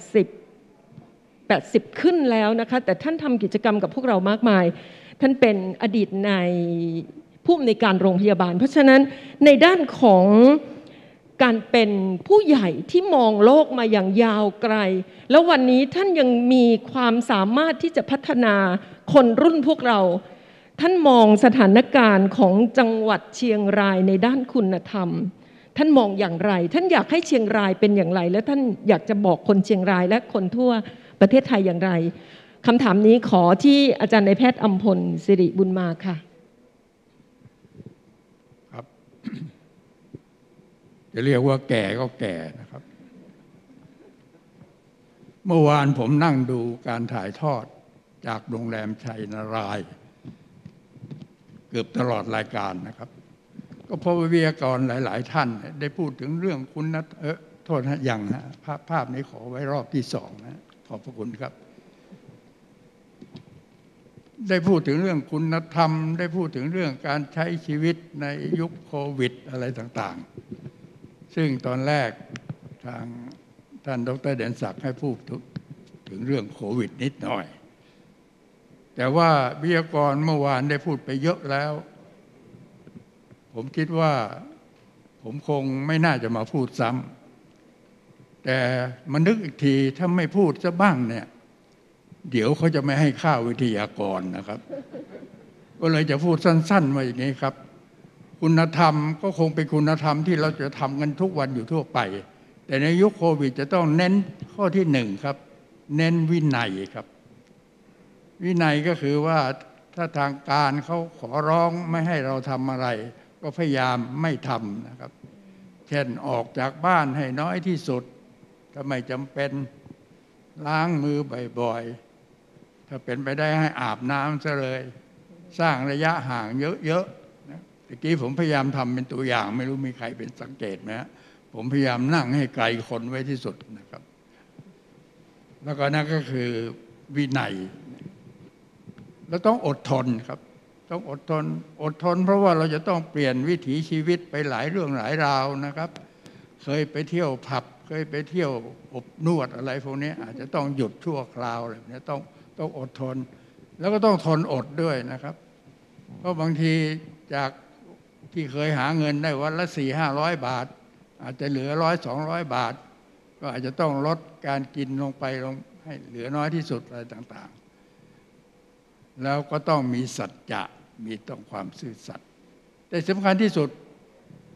80ขึ้นแล้วนะคะแต่ท่านทำกิจกรรมกับพวกเรามากมายท่านเป็นอดีตในผู้อำนวยการโรงพยาบาลเพราะฉะนั้นในด้านของการเป็นผู้ใหญ่ที่มองโลกมาอย่างยาวไกลแล้ววันนี้ท่านยังมีความสามารถที่จะพัฒนาคนรุ่นพวกเราท่านมองสถานการณ์ของจังหวัดเชียงรายในด้านคุณธรรมท่านมองอย่างไรท่านอยากให้เชียงรายเป็นอย่างไรและท่านอยากจะบอกคนเชียงรายและคนทั่วประเทศไทยอย่างไรคำถามนี้ขอที่อาจารย์นายแพทย์อำพลสิริบุญมาค่ะครับจะเรียกว่าแก่ก็แก่นะครับเมื่อวานผมนั่งดูการถ่ายทอดจากโรงแรมชัยนารายณ์เกือบตลอดรายการนะครับก็พบวิทยากรหลายๆท่านได้พูดถึงเรื่องคุณโทษนะอย่างนะภาพนี้ขอไว้รอบที่2นะขอบพระคุณครับได้พูดถึงเรื่องคุณธรรมได้พูดถึงเรื่องการใช้ชีวิตในยุคโควิดอะไรต่างๆซึ่งตอนแรกทางท่านดร.เด่นศักดิ์ให้พูดถึงเรื่องโควิดนิดหน่อยแต่ว่าวิทยากรเมื่อวานได้พูดไปเยอะแล้วผมคิดว่าผมคงไม่น่าจะมาพูดซ้ำแต่มานึกอีกทีถ้าไม่พูดซะบ้างเนี่ยเดี๋ยวเขาจะไม่ให้ข้าววิทยากรนะครับก็เลยจะพูดสั้นๆมาอย่างนี้ครับคุณธรรมก็คงเป็นคุณธรรมที่เราจะทำกันทุกวันอยู่ทั่วไปแต่ในยุคโควิดจะต้องเน้นข้อที่1ครับเน้นวินัยครับวินัยก็คือว่าถ้าทางการเขาขอร้องไม่ให้เราทำอะไรก็พยายามไม่ทำนะครับเช่นออกจากบ้านให้น้อยที่สุดถ้าไม่จำเป็นล้างมือบ่อยๆถ้าเป็นไปได้ให้อาบน้ำซะเลยสร้างระยะห่างเยอะๆนะตะกี้ผมพยายามทำเป็นตัวอย่างไม่รู้มีใครเป็นสังเกตไหมผมพยายามนั่งให้ไกลคนไว้ที่สุดนะครับแล้วก็นั่นก็คือวินัยแล้วต้องอดทนครับต้องอดทนเพราะว่าเราจะต้องเปลี่ยนวิถีชีวิตไปหลายเรื่องหลายราวนะครับเคยไปเที่ยวผับเคยไปเที่ยวอบนวดอะไรพวกนี้อาจจะต้องหยุดชั่วคราวอะไรแบบนี้ต้องอดทนแล้วก็ต้องทนอดด้วยนะครับเพราะบางทีจากที่เคยหาเงินได้วันละ400-500 บาทอาจจะเหลือ100-200 บาทก็อาจจะต้องลดการกินลงไปให้เหลือน้อยที่สุดอะไรต่างๆแล้วก็ต้องมีสัจจะมีต้องความซื่อสัตย์แต่สำคัญที่สุด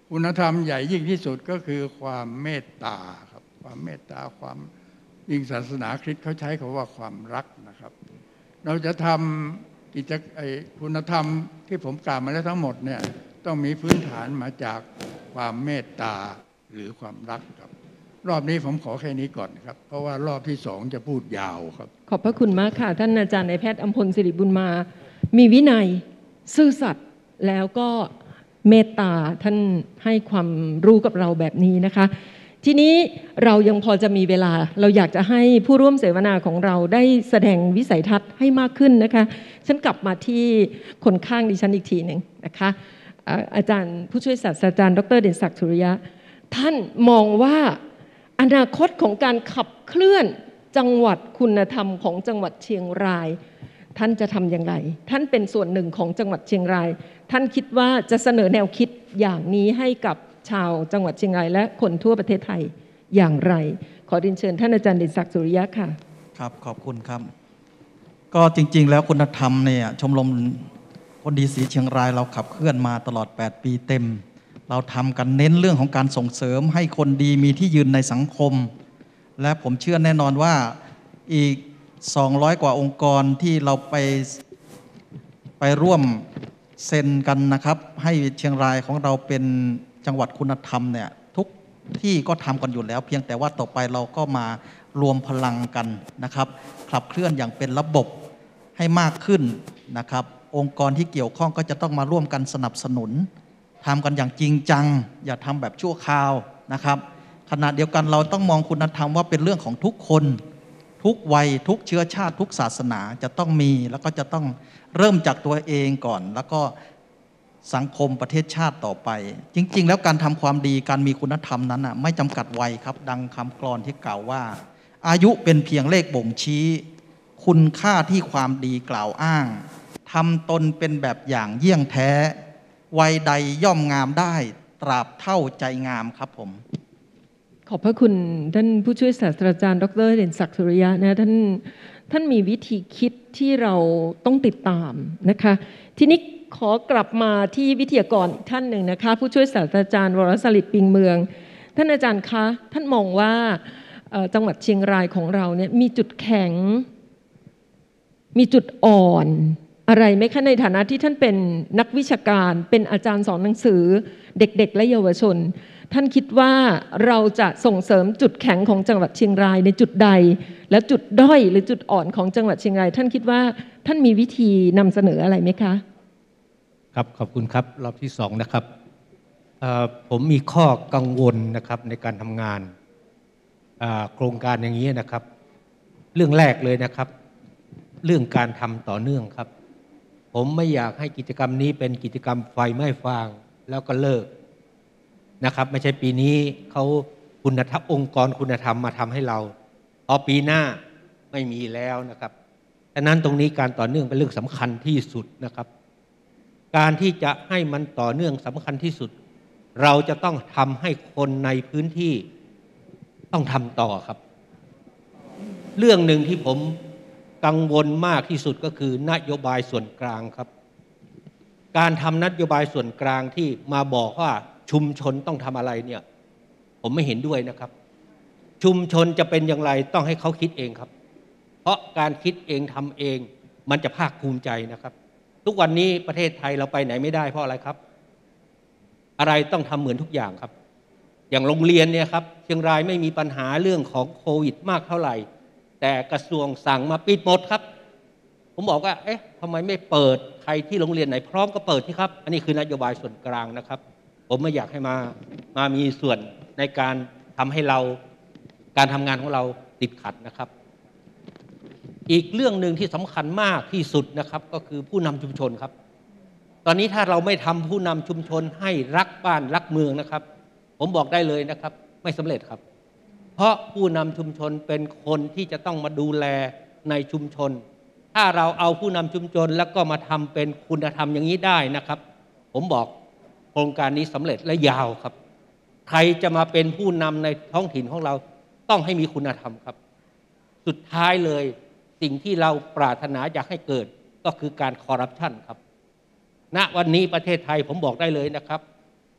คุณธรรมใหญ่ยิ่งที่สุดก็คือความเมตตาครับความเมตตาความยิ่งศาสนาคริสต์เขาใช้คำว่าความรักนะครับเราจะทำคุณธรรมที่ผมกล่าวมาแล้วทั้งหมดเนี่ยต้องมีพื้นฐานมาจากความเมตตาหรือความรักครับรอบนี้ผมขอแค่นี้ก่อนครับเพราะว่ารอบที่2จะพูดยาวครับขอบพระคุณมากค่ะท่านอาจารย์นายแพทย์อำพลสิริบุญมามีวินัยซื่อสัตย์แล้วก็เมตตาท่านให้ความรู้กับเราแบบนี้นะคะทีนี้เรายังพอจะมีเวลาเราอยากจะให้ผู้ร่วมเสวนาของเราได้แสดงวิสัยทัศน์ให้มากขึ้นนะคะฉันกลับมาที่คนข้างดิฉันอีกทีหนึ่งนะคะอาจารย์ผู้ช่วยศาสตราจารย์ดร.เด่นศักดิ์สุริยะท่านมองว่าอนาคตของการขับเคลื่อนจังหวัดคุณธรรมของจังหวัดเชียงรายท่านจะทำอย่างไรท่านเป็นส่วนหนึ่งของจังหวัดเชียงรายท่านคิดว่าจะเสนอแนวคิดอย่างนี้ให้กับชาวจังหวัดเชียงรายและคนทั่วประเทศไทยอย่างไรขอเรียนเชิญท่านอาจารย์เด่นศักดิ์สุริยะค่ะครับขอบคุณครับก็จริงๆแล้วคุณธรรมเนี่ยชมรมคนดีศรีเชียงรายเราขับเคลื่อนมาตลอด8ปีเต็มเราทำกันเน้นเรื่องของการส่งเสริมให้คนดีมีที่ยืนในสังคมและผมเชื่อแน่นอนว่าอีก200กว่าองค์กรที่เราไปร่วมเซ็นกันนะครับให้เชียงรายของเราเป็นจังหวัดคุณธรรมเนี่ยทุกที่ก็ทำกันอยู่แล้วเพียงแต่ว่าต่อไปเราก็มารวมพลังกันนะครับขับเคลื่อนอย่างเป็นระบบให้มากขึ้นนะครับองค์กรที่เกี่ยวข้องก็จะต้องมาร่วมกันสนับสนุนทำกันอย่างจริงจังอย่าทำแบบชั่วคราวนะครับขณะเดียวกันเราต้องมองคุณธรรมว่าเป็นเรื่องของทุกคนทุกวัยทุกเชื้อชาติทุกศาสนาจะต้องมีแล้วก็จะต้องเริ่มจากตัวเองก่อนแล้วก็สังคมประเทศชาติต่อไปจริงๆแล้วการทำความดีการมีคุณธรรมนั้นไม่จำกัดวัยครับดังคำกลอนที่กล่าวว่าอายุเป็นเพียงเลขบ่งชี้คุณค่าที่ความดีกล่าวอ้างทำตนเป็นแบบอย่างเยี่ยงแท้วัยใดย่อมงามได้ตราบเท่าใจงามครับผมขอบพระคุณท่านผู้ช่วยศาสตราจารย์ดร.เด่นศักดิ์สุริยะนะท่านมีวิธีคิดที่เราต้องติดตามนะคะทีนี้ขอกลับมาที่วิทยากรอีกท่านหนึ่งนะคะผู้ช่วยศาสตราจารย์วรสลิดปิงเมืองท่านอาจารย์คะท่านมองว่าจังหวัดเชียงรายของเราเนี่ยมีจุดแข็งมีจุดอ่อนอะไรไหมคะในฐานะที่ท่านเป็นนักวิชาการเป็นอาจารย์สอนหนังสือเด็กๆและเยาวชนท่านคิดว่าเราจะส่งเสริมจุดแข็งของจังหวัดเชียงรายในจุดใดและจุดด้อยหรือจุดอ่อนของจังหวัดเชียงรายท่านคิดว่าท่านมีวิธีนำเสนออะไรไหมคะครับขอบคุณครับรอบที่2นะครับผมมีข้อกังวลนะครับในการทำงานโครงการอย่างนี้นะครับเรื่องแรกเลยนะครับเรื่องการทำต่อเนื่องครับผมไม่อยากให้กิจกรรมนี้เป็นกิจกรรมไฟไหม้ฟางแล้วก็เลิกนะครับไม่ใช่ปีนี้เขาคุณธรรมองค์กรคุณธรรมมาทำให้เราพอปีหน้าไม่มีแล้วนะครับฉะนั้นตรงนี้การต่อเนื่องเป็นเรื่องสำคัญที่สุดนะครับการที่จะให้มันต่อเนื่องสำคัญที่สุดเราจะต้องทำให้คนในพื้นที่ต้องทำต่อครับเรื่องหนึ่งที่ผมกังวลมากที่สุดก็คือนโยบายส่วนกลางครับการทำนโยบายส่วนกลางที่มาบอกว่าชุมชนต้องทำอะไรเนี่ยผมไม่เห็นด้วยนะครับชุมชนจะเป็นอย่างไรต้องให้เขาคิดเองครับเพราะการคิดเองทำเองมันจะภาคภูมิใจนะครับทุกวันนี้ประเทศไทยเราไปไหนไม่ได้เพราะอะไรครับอะไรต้องทำเหมือนทุกอย่างครับอย่างโรงเรียนเนี่ยครับเชียงรายไม่มีปัญหาเรื่องของโควิดมากเท่าไหร่แต่กระทรวงสั่งมาปิดหมดครับผมบอกว่าเอ๊ะทำไมไม่เปิดใครที่โรงเรียนไหนพร้อมก็เปิดที่ครับอันนี้คือนโยบายส่วนกลางนะครับผมไม่อยากให้มามีส่วนในการทำให้เราการทำงานของเราติดขัดนะครับอีกเรื่องหนึ่งที่สำคัญมากที่สุดนะครับก็คือผู้นำชุมชนครับตอนนี้ถ้าเราไม่ทำผู้นำชุมชนให้รักบ้านรักเมืองนะครับผมบอกได้เลยนะครับไม่สำเร็จครับเพราะผู้นำชุมชนเป็นคนที่จะต้องมาดูแลในชุมชนถ้าเราเอาผู้นำชุมชนแล้วก็มาทำเป็นคุณธรรมอย่างนี้ได้นะครับผมบอกโครงการนี้สำเร็จและยาวครับใครจะมาเป็นผู้นำในท้องถิ่นของเราต้องให้มีคุณธรรมครับสุดท้ายเลยสิ่งที่เราปรารถนาอยากให้เกิดก็คือการคอร์รัปชันครับณวันนี้ประเทศไทยผมบอกได้เลยนะครับ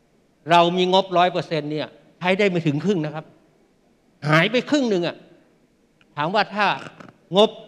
เรามีงบ 100% เนี่ยใช้ได้ไม่ถึงครึ่งนะครับหายไปครึ่งหนึ่งอะถามว่าถ้างบ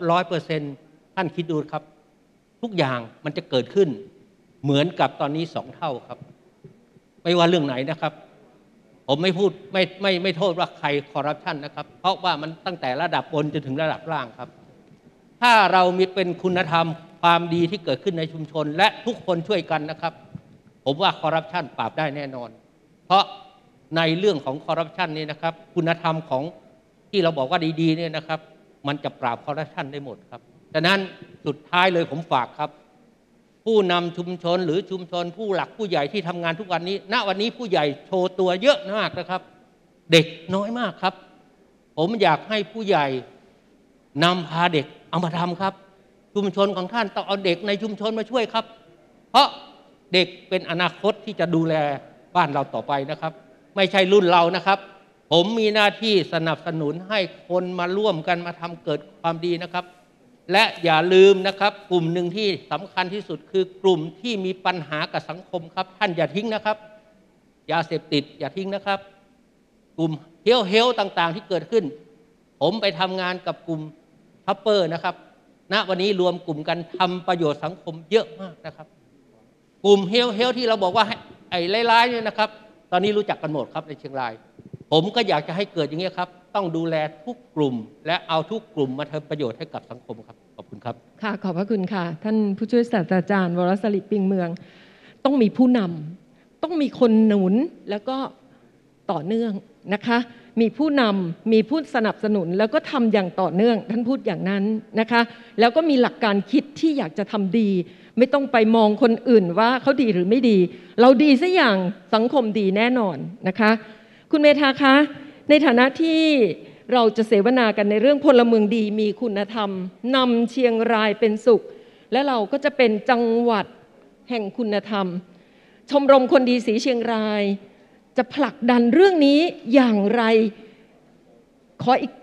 100% ท่านคิดดูครับทุกอย่างมันจะเกิดขึ้นเหมือนกับตอนนี้2 เท่าครับไม่ว่าเรื่องไหนนะครับผมไม่พูดไม่โทษว่าใครคอร์รัปชันนะครับเพราะว่ามันตั้งแต่ระดับบนจนถึงระดับล่างครับถ้าเรามีเป็นคุณธรรมความดีที่เกิดขึ้นในชุมชนและทุกคนช่วยกันนะครับผมว่าคอร์รัปชันปราบได้แน่นอนเพราะในเรื่องของคอร์รัปชันนี้นะครับคุณธรรมของที่เราบอกว่าดีๆเนี่ยนะครับมันจะปราบคอร์รัปชันได้หมดครับฉะนั้นสุดท้ายเลยผมฝากครับผู้นำชุมชนหรือชุมชนผู้หลักผู้ใหญ่ที่ทำงานทุกวันนี้ณวันนี้ผู้ใหญ่โชว์ตัวเยอะมากนะครับเด็กน้อยมากครับผมอยากให้ผู้ใหญ่นำพาเด็กเอามาทำครับชุมชนของท่านต้องเอาเด็กในชุมชนมาช่วยครับเพราะเด็กเป็นอนาคตที่จะดูแลบ้านเราต่อไปนะครับไม่ใช่รุ่นเรานะครับผมมีหน้าที่สนับสนุนให้คนมาร่วมกันมาทำเกิดความดีนะครับและอย่าลืมนะครับกลุ่มหนึ่งที่สำคัญที่สุดคือกลุ่มที่มีปัญหากับสังคมครับท่านอย่าทิ้งนะครับยาเสพติดอย่าทิ้งนะครับกลุ่มเฮลต่างๆที่เกิดขึ้นผมไปทำงานกับกลุ่มทัพเปอร์นะครับณวันนี้รวมกลุ่มกันทำประโยชน์สังคมเยอะมากนะครับกลุ่มเฮลที่เราบอกว่าไอ้ร้ายๆเนี่ยนะครับตอนนี้รู้จักกันหมดครับในเชียงรายผมก็อยากจะให้เกิดอย่างนี้ครับต้องดูแลทุกกลุ่มและเอาทุกกลุ่มมาทำประโยชน์ให้กับสังคมครับขอบคุณครับค่ะขอบพระคุณค่ะท่านผู้ช่วยศาสตราจารย์วรศริปิงเมืองต้องมีผู้นำต้องมีคนหนุนแล้วก็ต่อเนื่องนะคะมีผู้นำมีผู้สนับสนุนแล้วก็ทำอย่างต่อเนื่องท่านพูดอย่างนั้นนะคะแล้วก็มีหลักการคิดที่อยากจะทำดีไม่ต้องไปมองคนอื่นว่าเขาดีหรือไม่ดีเราดีสักอย่างสังคมดีแน่นอนนะคะคุณเมธาคะในฐานะที่เราจะเสวนากันในเรื่องพลเมืองดีมีคุณธรรมนำเชียงรายเป็นสุขและเราก็จะเป็นจังหวัดแห่งคุณธรรมชมรมคนดีสีเชียงรายจะผลักดันเรื่องนี้อย่างไรขออีก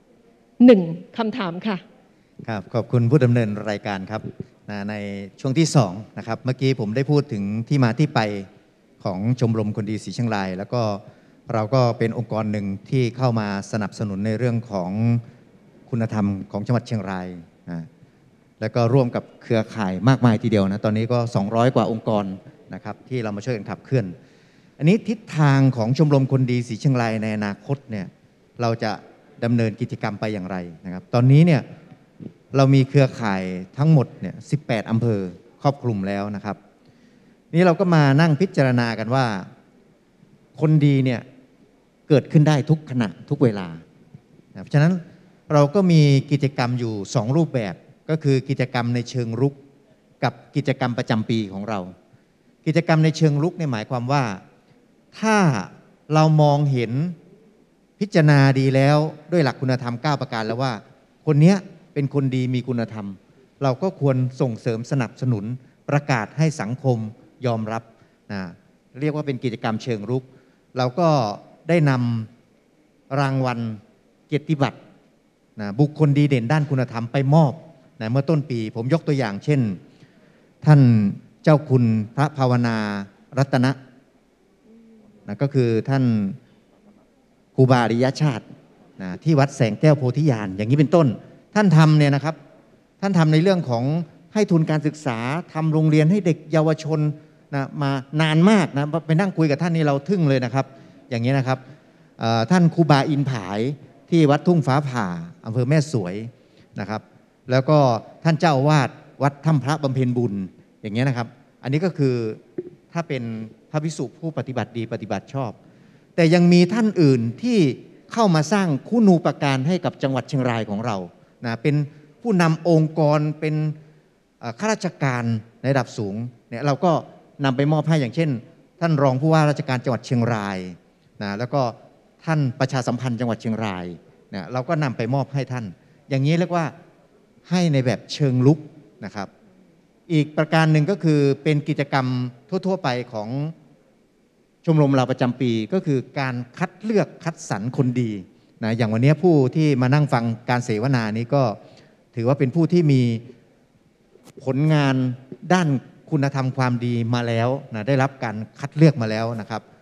1คำถามค่ะครับขอบคุณผู้ดำเนินรายการครับในช่วงที่2นะครับเมื่อกี้ผมได้พูดถึงที่มาที่ไปของชมรมคนดีสีเชียงรายแล้วก็เราก็เป็นองค์กรหนึ่งที่เข้ามาสนับสนุนในเรื่องของคุณธรรมของจังหวัดเชียงรายแล้วก็ร่วมกับเครือข่ายมากมายทีเดียวนะตอนนี้ก็200กว่าองค์กรนะครับที่เรามาช่วยกันขับเคลื่อนอันนี้ทิศทางของชมรมคนดีสีเชียงรายในอนาคตเนี่ยเราจะดำเนินกิจกรรมไปอย่างไรนะครับตอนนี้เนี่ยเรามีเครือข่ายทั้งหมดเนี่ย18อำเภอครอบคลุมแล้วนะครับนี่เราก็มานั่งพิจารณากันว่าคนดีเนี่ยเกิดขึ้นได้ทุกขณะทุกเวลาเพราะฉะนั้นเราก็มีกิจกรรมอยู่2รูปแบบก็คือกิจกรรมในเชิงรุกกับกิจกรรมประจำปีของเรากิจกรรมในเชิงรุกเนี่ยหมายความว่าถ้าเรามองเห็นพิจารณาดีแล้วด้วยหลักคุณธรรม9ประการแล้วว่าคนนี้เป็นคนดีมีคุณธรรมเราก็ควรส่งเสริมสนับสนุนประกาศให้สังคมยอมรับเรียกว่าเป็นกิจกรรมเชิงรุกเราก็ได้นำรางวัลเกียรติบัตรบุคคลดีเด่นด้านคุณธรรมไปมอบเมื่อต้นปีผมยกตัวอย่างเช่นท่านเจ้าคุณพระภาวนารัตนะก็คือท่านครูบาอริยชาติที่วัดแสงแก้วโพธิญาณอย่างนี้เป็นต้นท่านทำเนี่ยนะครับท่านทำในเรื่องของให้ทุนการศึกษาทำโรงเรียนให้เด็กเยาวชนมานานมากนะไปนั่งคุยกับท่านนี่เราทึ่งเลยนะครับอย่างนี้นะครับท่านครูบาอินผายที่วัดทุ่งฟ้าผ่าอำเภอแม่สวยนะครับแล้วก็ท่านเจ้าอาวาสวัดถ้ำพระบำเพ็ญบุญอย่างนี้นะครับอันนี้ก็คือถ้าเป็นพระภิกษุผู้ปฏิบัติดีปฏิบัติชอบแต่ยังมีท่านอื่นที่เข้ามาสร้างคุณูปการให้กับจังหวัดเชียงรายของเราเป็นผู้นำองค์กรเป็นข้าราชการในระดับสูงเนี่ยเราก็นำไปมอบให้อย่างเช่นท่านรองผู้ว่าราชการจังหวัดเชียงรายแล้วก็ท่านประชาสัมพันธ์จังหวัดเชียงรายเราก็นำไปมอบให้ท่านอย่างนี้เรียกว่าให้ในแบบเชิงลุกนะครับอีกประการหนึ่งก็คือเป็นกิจกรรมทั่วๆไปของชมรมเราประจำปีก็คือการคัดเลือกคัดสรรคนดีอย่างวันนี้ผู้ที่มานั่งฟังการเสวนานี้ก็ถือว่าเป็นผู้ที่มีผลงานด้านคุณธรรมความดีมาแล้วได้รับการคัดเลือกมาแล้วนะครับ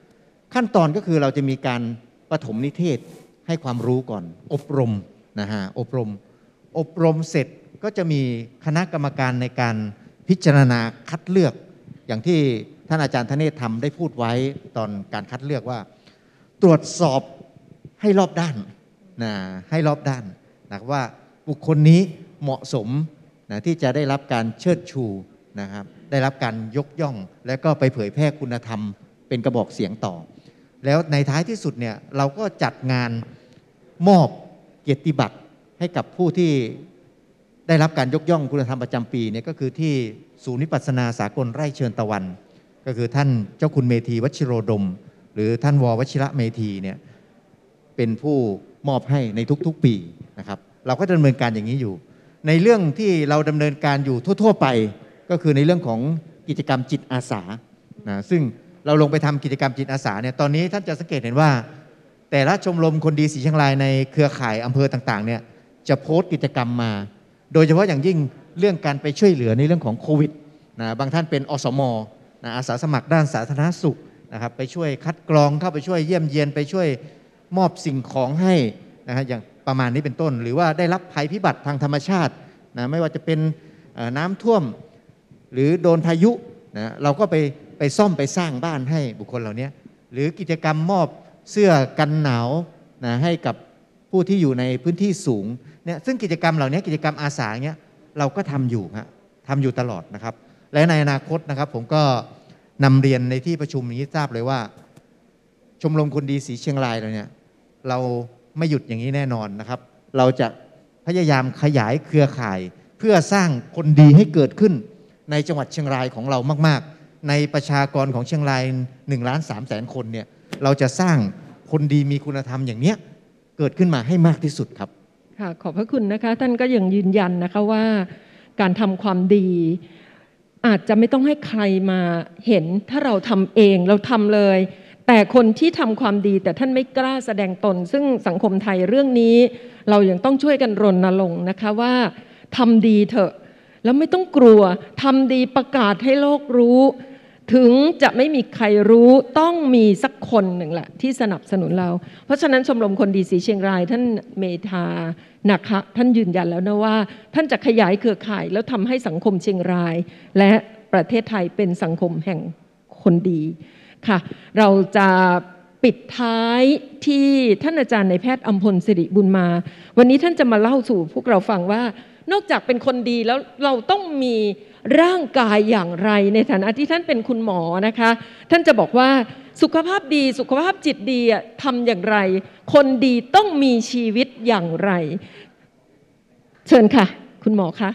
ขั้นตอนก็คือเราจะมีการปฐมนิเทศให้ความรู้ก่อนอบรมนะฮะอบรมเสร็จก็จะมีคณะกรรมการในการพิจารณาคัดเลือกอย่างที่ท่านอาจารย์ธเนศทำได้พูดไว้ตอนการคัดเลือกว่าตรวจสอบให้รอบด้านนะให้รอบด้านนะว่าบุคคลนี้เหมาะสมนะที่จะได้รับการเชิดชูนะครับได้รับการยกย่องแล้วก็ไปเผยแพร่คุณธรรมเป็นกระบอกเสียงต่อแล้วในท้ายที่สุดเนี่ยเราก็จัดงานมอบเกียรติบัตรให้กับผู้ที่ได้รับการยกย่องคุณธรรมประจำปีเนี่ยก็คือที่ศูนย์วิปัสสนาสากลไร่เชิญตะวันก็คือท่านเจ้าคุณเมธีวชิโรดมหรือท่านววชิระเมธีเนี่ยเป็นผู้มอบให้ในทุกๆปีนะครับเราก็ดำเนินการอย่างนี้อยู่ในเรื่องที่เราดำเนินการอยู่ทั่วๆไปก็คือในเรื่องของกิจกรรมจิตอาสานะซึ่งเราลงไปทำกิจกรรมจิตอาสาเนี่ยตอนนี้ท่านจะสังเกตเห็นว่าแต่ละชมรมคนดีศรีเชียงรายในเครือข่ายอำเภอต่างๆเนี่ยจะโพสต์กิจกรรมมาโดยเฉพาะอย่างยิ่งเรื่องการไปช่วยเหลือในเรื่องของโควิดนะบางท่านเป็นอสมนะอาสาสมัครด้านสาธารณสุขนะครับไปช่วยคัดกรองเข้าไปช่วยเยี่ยมเยียนไปช่วยมอบสิ่งของให้นะฮะอย่างประมาณนี้เป็นต้นหรือว่าได้รับภัยพิบัติทางธรรมชาตินะไม่ว่าจะเป็นน้ำท่วมหรือโดนพายุนะเราก็ไปซ่อมไปสร้างบ้านให้บุคคลเหล่านี้หรือกิจกรรมมอบเสื้อกันหนาวนะให้กับผู้ที่อยู่ในพื้นที่สูงเนี่ยซึ่งกิจกรรมเหล่านี้กิจกรรมอาสาเนี้ยเราก็ทำอยู่ฮะทำอยู่ตลอดนะครับและในอนาคตนะครับผมก็นำเรียนในที่ประชุมนี้ทราบเลยว่าชมรมคนดีศรีเชียงรายเราเนี่ยเราไม่หยุดอย่างนี้แน่นอนนะครับเราจะพยายามขยายเครือข่ายเพื่อสร้างคนดีให้เกิดขึ้นในจังหวัดเชียงรายของเรามากๆในประชากรของเชียงราย1,300,000 คนเนี่ยเราจะสร้างคนดีมีคุณธรรมอย่างเนี้ยเกิดขึ้นมาให้มากที่สุดครับค่ะขอบพระคุณนะคะท่านก็ยังยืนยันนะคะว่าการทำความดีอาจจะไม่ต้องให้ใครมาเห็นถ้าเราทำเองเราทำเลยแต่คนที่ทำความดีแต่ท่านไม่กล้าแสดงตนซึ่งสังคมไทยเรื่องนี้เรายังต้องช่วยกันรณรงค์นะคะว่าทำดีเถอะแล้วไม่ต้องกลัวทำดีประกาศให้โลกรู้ถึงจะไม่มีใครรู้ต้องมีสักคนหนึ่งแหละที่สนับสนุนเราเพราะฉะนั้นชมรมคนดีศรีเชียงรายท่านเมธานะคะท่านยืนยันแล้วนะว่าท่านจะขยายเครือข่ายแล้วทำให้สังคมเชียงรายและประเทศไทยเป็นสังคมแห่งคนดีค่ะเราจะปิดท้ายที่ท่านอาจารย์นายแพทย์อำพลสิริบุญมาวันนี้ท่านจะมาเล่าสู่พวกเราฟังว่านอกจากเป็นคนดีแล้วเราต้องมีร่างกายอย่างไรในฐานะที่ท่านเป็นคุณหมอนะคะท่านจะบอกว่าสุขภาพดีสุขภาพจิตดีทำอย่างไรคนดีต้องมีชีวิตอย่างไรเชิญค่ะคุณหมอคะ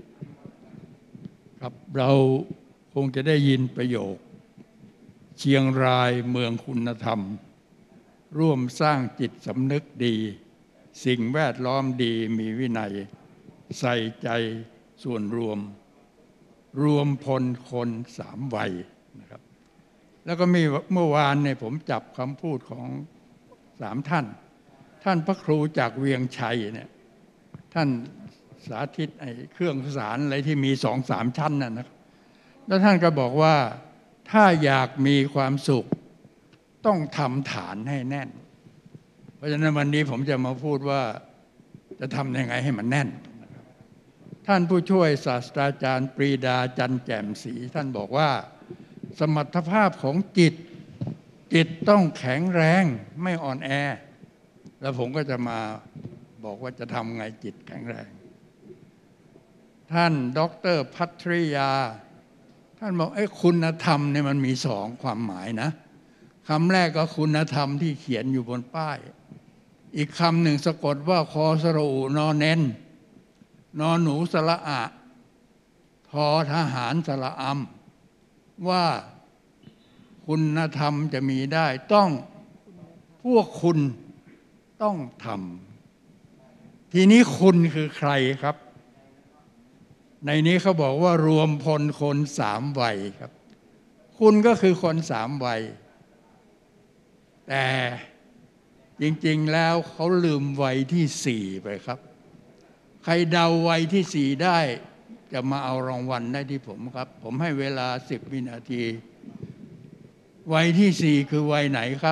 ครับเราคงจะได้ยินประโยคเชียงรายเมืองคุณธรรมร่วมสร้างจิตสำนึกดีสิ่งแวดล้อมดีมีวินัยใส่ใจส่วนรวมพลคนสามวัยนะครับแล้วก็มีเมื่อวานเนี่ยผมจับคำพูดของ3 ท่านพระครูจากเวียงชัยเนี่ยท่านสาธิตไอ้เครื่องสารอะไรที่มี2-3 ชั้นน่ะนะแล้วท่านก็บอกว่าถ้าอยากมีความสุขต้องทำฐานให้แน่นเพราะฉะนั้นวันนี้ผมจะมาพูดว่าจะทำยังไงให้มันแน่นท่านผู้ช่วยศาสตราจารย์ปรีดาจันแจ่มศรีท่านบอกว่าสมรรถภาพของจิตต้องแข็งแรงไม่อ่อนแอแล้วผมก็จะมาบอกว่าจะทำไงจิตแข็งแรงท่านดร.ภัทริยาท่านบอกคุณธรรมเนี่ยมันมี2 ความหมายนะคำแรกก็คุณธรรมที่เขียนอยู่บนป้ายอีกคำหนึ่งสะกดว่าคอสระอุนอเน้นนอหนูสระอะทอทหารสระอำว่าคุณธรรมจะมีได้ต้องพวกคุณต้องทำทีนี้คุณคือใครครับในนี้เขาบอกว่ารวมพลคน3 วัยครับคุณก็คือคน3 วัยแต่จริงๆแล้วเขาลืมวัยที่4ไปครับใครเดาวัยที่4ได้จะมาเอารางวัลได้ที่ผมครับผมให้เวลา10 วินาทีวัยที่ 4คือวัยไหนครับ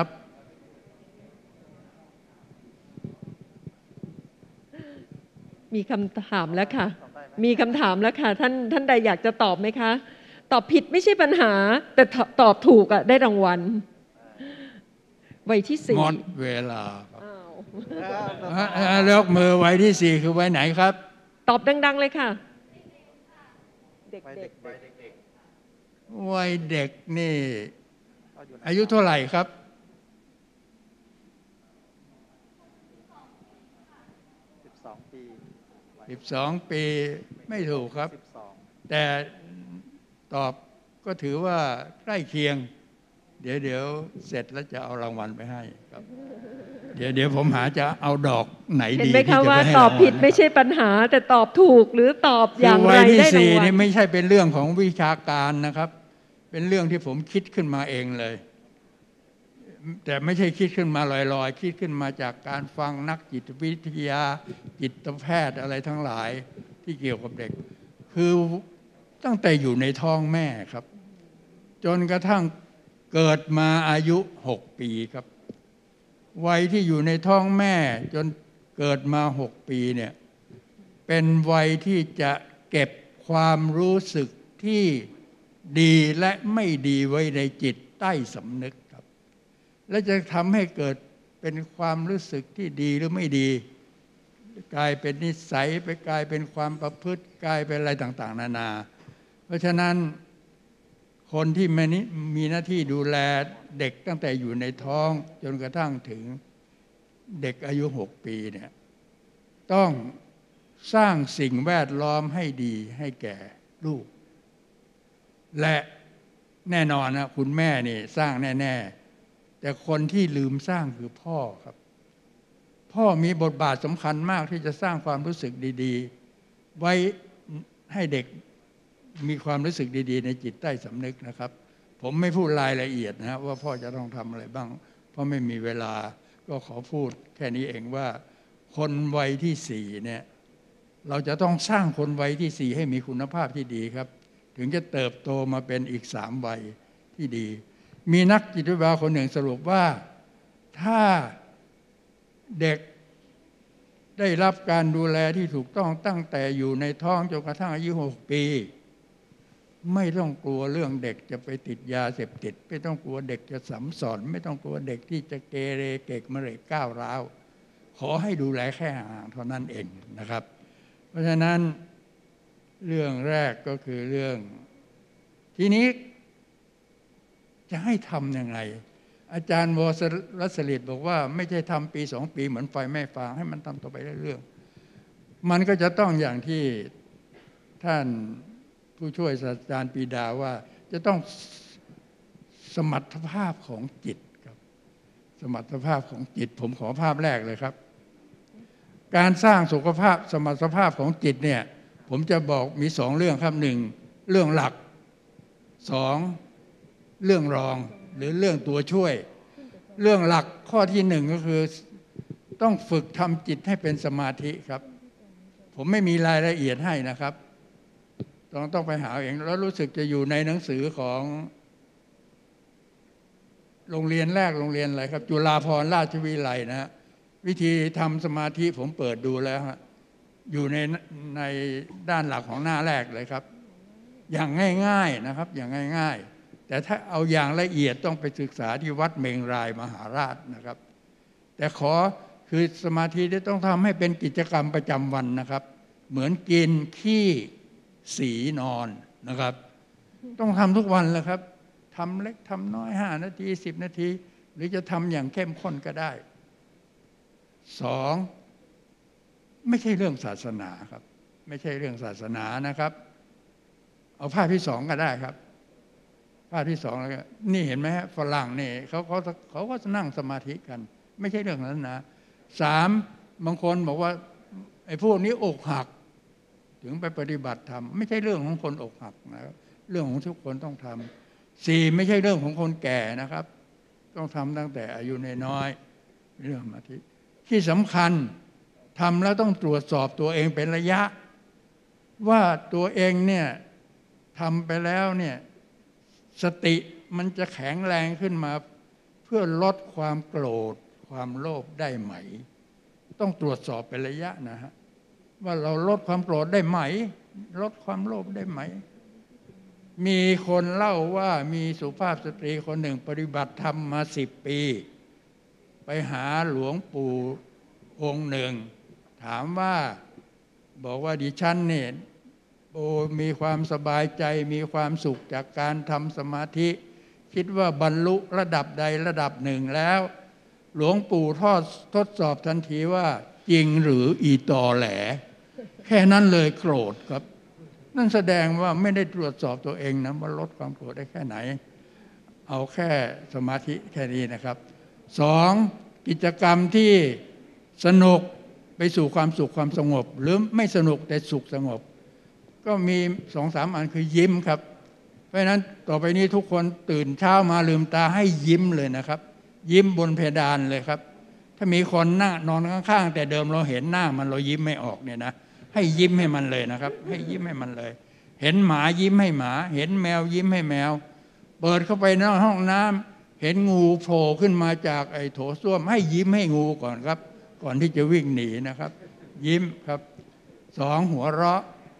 มีคำถามแล้วค่ะมีคำถามแล้วค่ะท่านใดอยากจะตอบไหมคะตอบผิดไม่ใช่ปัญหาแต่ตอบถูกได้รางวัลวัยที่ 4หมดเวลายกมือวัยที่ 4คือวัยไหนครับตอบดังๆเลยค่ะเด็กวัยเด็กนี่อายุเท่าไหร่ครับ12 ปีไม่ถูกครับแต่ตอบก็ถือว่าใกล้เคียงเดี๋ยวเสร็จแล้วจะเอารางวัลไปให้ครับเดี๋ยวผมหาจะเอาดอกไหนดีเห็นไหมคะว่าตอบผิดไม่ใช่ปัญหาแต่ตอบถูกหรือตอบอย่างไรได้รางวัลวัยที่ 4นี่ไม่ใช่เป็นเรื่องของวิชาการนะครับเป็นเรื่องที่ผมคิดขึ้นมาเองเลยแต่ไม่ใช่คิดขึ้นมาลอยๆคิดขึ้นมาจากการฟังนักจิตวิทยาจิตแพทย์อะไรทั้งหลายที่เกี่ยวกับเด็กคือตั้งแต่อยู่ในท้องแม่ครับจนกระทั่งเกิดมาอายุ6 ปีครับวัยที่อยู่ในท้องแม่จนเกิดมา6 ปีเนี่ยเป็นวัยที่จะเก็บความรู้สึกที่ดีและไม่ดีไว้ในจิตใต้สำนึกครับและจะทำให้เกิดเป็นความรู้สึกที่ดีหรือไม่ดีกลายเป็นนิสัยไปกลายเป็นความประพฤติกลายเป็นอะไรต่างๆนานาเพราะฉะนั้นคนที่มีหน้าที่ดูแลเด็กตั้งแต่อยู่ในท้องจนกระทั่งถึงเด็กอายุ6 ปีเนี่ยต้องสร้างสิ่งแวดล้อมให้ดีให้แก่ลูกและแน่นอนนะคุณแม่นี่สร้างแน่ๆแต่คนที่ลืมสร้างคือพ่อครับพ่อมีบทบาทสำคัญมากที่จะสร้างความรู้สึกดีๆไว้ให้เด็กมีความรู้สึกดีๆในจิตใต้สำนึกนะครับผมไม่พูดรายละเอียดนะว่าพ่อจะต้องทำอะไรบ้างเพราะไม่มีเวลาก็ขอพูดแค่นี้เองว่าคนวัยที่ 4เนี่ยเราจะต้องสร้างคนวัยที่ 4ให้มีคุณภาพที่ดีครับถึงจะเติบโตมาเป็นอีก3 วัยที่ดีมีนักจิตวิทยาคนหนึ่งสรุปว่าถ้าเด็กได้รับการดูแลที่ถูกต้องตั้งแต่อยู่ในท้องจนกระทั่งอายุ6 ปีไม่ต้องกลัวเรื่องเด็กจะไปติดยาเสพติดไม่ต้องกลัวเด็กจะสัมสอนไม่ต้องกลัวเด็กที่จะเกเรเกกเมเรกก้าวร้าวขอให้ดูแลแค่ห่างเท่านั้นเองนะครับเพราะฉะนั้นเรื่องแรกก็คือเรื่องทีนี้จะให้ทำยังไงอาจารย์วรรัศลิตบอกว่าไม่ใช่ทำปี2 ปีเหมือนไฟไม่ฟางให้มันทำต่อไปเรื่อยๆมันก็จะต้องอย่างที่ท่านผู้ช่วยศาสตราจารย์ปรีดาว่าจะต้องสมรรถภาพของจิตครับสมรรถภาพของจิตผมขอภาพแรกเลยครับการสร้างสุขภาพสมรรถภาพของจิตเนี่ยผมจะบอกมี2 เรื่องครับ1เรื่องหลัก2เรื่องรองหรือเรื่องตัวช่วยเรื่องหลักข้อที่1ก็คือต้องฝึกทำจิตให้เป็นสมาธิครับผมไม่มีรายละเอียดให้นะครับต้องไปหาเองแล้วรู้สึกจะอยู่ในหนังสือของโรงเรียนแรกโรงเรียนอะไรครับจุฬาภรณราชวิทยาลัยนะวิธีทำสมาธิผมเปิดดูแล้วฮะอยู่ในด้านหลักของหน้าแรกเลยครับอย่างง่ายๆนะครับอย่างง่ายๆแต่ถ้าเอาอย่างละเอียดต้องไปศึกษาที่วัดเมงรายมหาราชนะครับแต่คือสมาธิที่ต้องทำให้เป็นกิจกรรมประจำวันนะครับเหมือนกินขี้สีนอนนะครับต้องทำทุกวันเลยครับทำเล็กทำน้อย5 นาที10 นาทีหรือจะทำอย่างเข้มข้นก็ได้2ไม่ใช่เรื่องศาสนาครับไม่ใช่เรื่องศาสนานะครับเอาภาพที่2ก็ได้ครับภาพที่2แล้วนี่เห็นไหมฮะฝรั่งนี่เขาก็นั่งสมาธิกันไม่ใช่เรื่องศาสนา3บางคนบอกว่าไอ้พวกนี้อกหักถึงไปปฏิบัติธรรมไม่ใช่เรื่องของคนอกหักนะครับเรื่องของทุกคนต้องทำ4ไม่ใช่เรื่องของคนแก่นะครับต้องทำตั้งแต่อายุน้อยๆเรื่องสมาธิที่สำคัญทำแล้วต้องตรวจสอบตัวเองเป็นระยะว่าตัวเองเนี่ยทำไปแล้วเนี่ยสติมันจะแข็งแรงขึ้นมาเพื่อลดความโกรธความโลภได้ไหมต้องตรวจสอบเป็นระยะนะฮะว่าเราลดความโกรธได้ไหมลดความโลภได้ไหมมีคนเล่าว่ามีสุภาพสตรีคนหนึ่งปฏิบัติธรรมมา10 ปีไปหาหลวงปู่องค์หนึ่งถามว่าบอกว่าดิฉันเนี่ยมีความสบายใจมีความสุขจากการทำสมาธิคิดว่าบรรลุระดับใดระดับหนึ่งแล้วหลวงปู่ทดสอบทันทีว่าจริงหรืออีตอแหลแค่นั้นเลยโกรธครับนั่นแสดงว่าไม่ได้ตรวจสอบตัวเองนะว่าลดความโกรธได้แค่ไหนเอาแค่สมาธิแค่นี้นะครับ2กิจกรรมที่สนุกไปสู่ความสุขความสงบหรือไม่สนุกแต่สุขสงบก็มี 2-3 อันคือยิ้มครับเพราะฉะนั้นต่อไปนี้ทุกคนตื่นเช้ามาลืมตาให้ยิ้มเลยนะครับยิ้มบนเพดานเลยครับถ้ามีคนนอนข้างๆแต่เดิมเราเห็นหน้ามันเรายิ้มไม่ออกเนี่ยนะให้ยิ้มให้มันเลยนะครับให้ยิ้มให้มันเลยเห็นหมายิ้มให้หมาเห็นแมวยิ้มให้แมวเปิดเข้าไปในห้องน้ำเห็นงูโผล่ขึ้นมาจากไอ้โถส้วมให้ยิ้มให้งูก่อนครับก่อนที่จะวิ่งหนีนะครับยิ้มครับ2หัวเราะ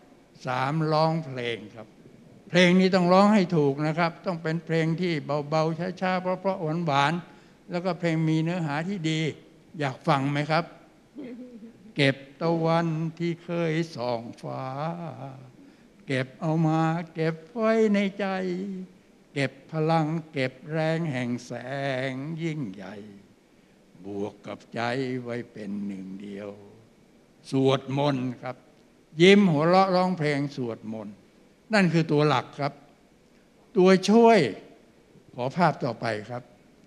3ร้องเพลงครับเพลงนี้ต้องร้องให้ถูกนะครับต้องเป็นเพลงที่เบาๆช้าๆเพราะหวานๆแล้วก็เพลงมีเนื้อหาที่ดีอยากฟังไหมครับเก็บตะวันที่เคยส่องฟ้าเก็บเอามาเก็บไว้ในใจเก็บพลังเก็บแรงแห่งแสงยิ่งใหญ่บวกกับใจไว้เป็นหนึ่งเดียวสวดมนต์ครับยิ้มหัวเราะร้องเพลงสวดมนต์นั่นคือตัวหลักครับตัวช่วยขอภาพต่อไปครับ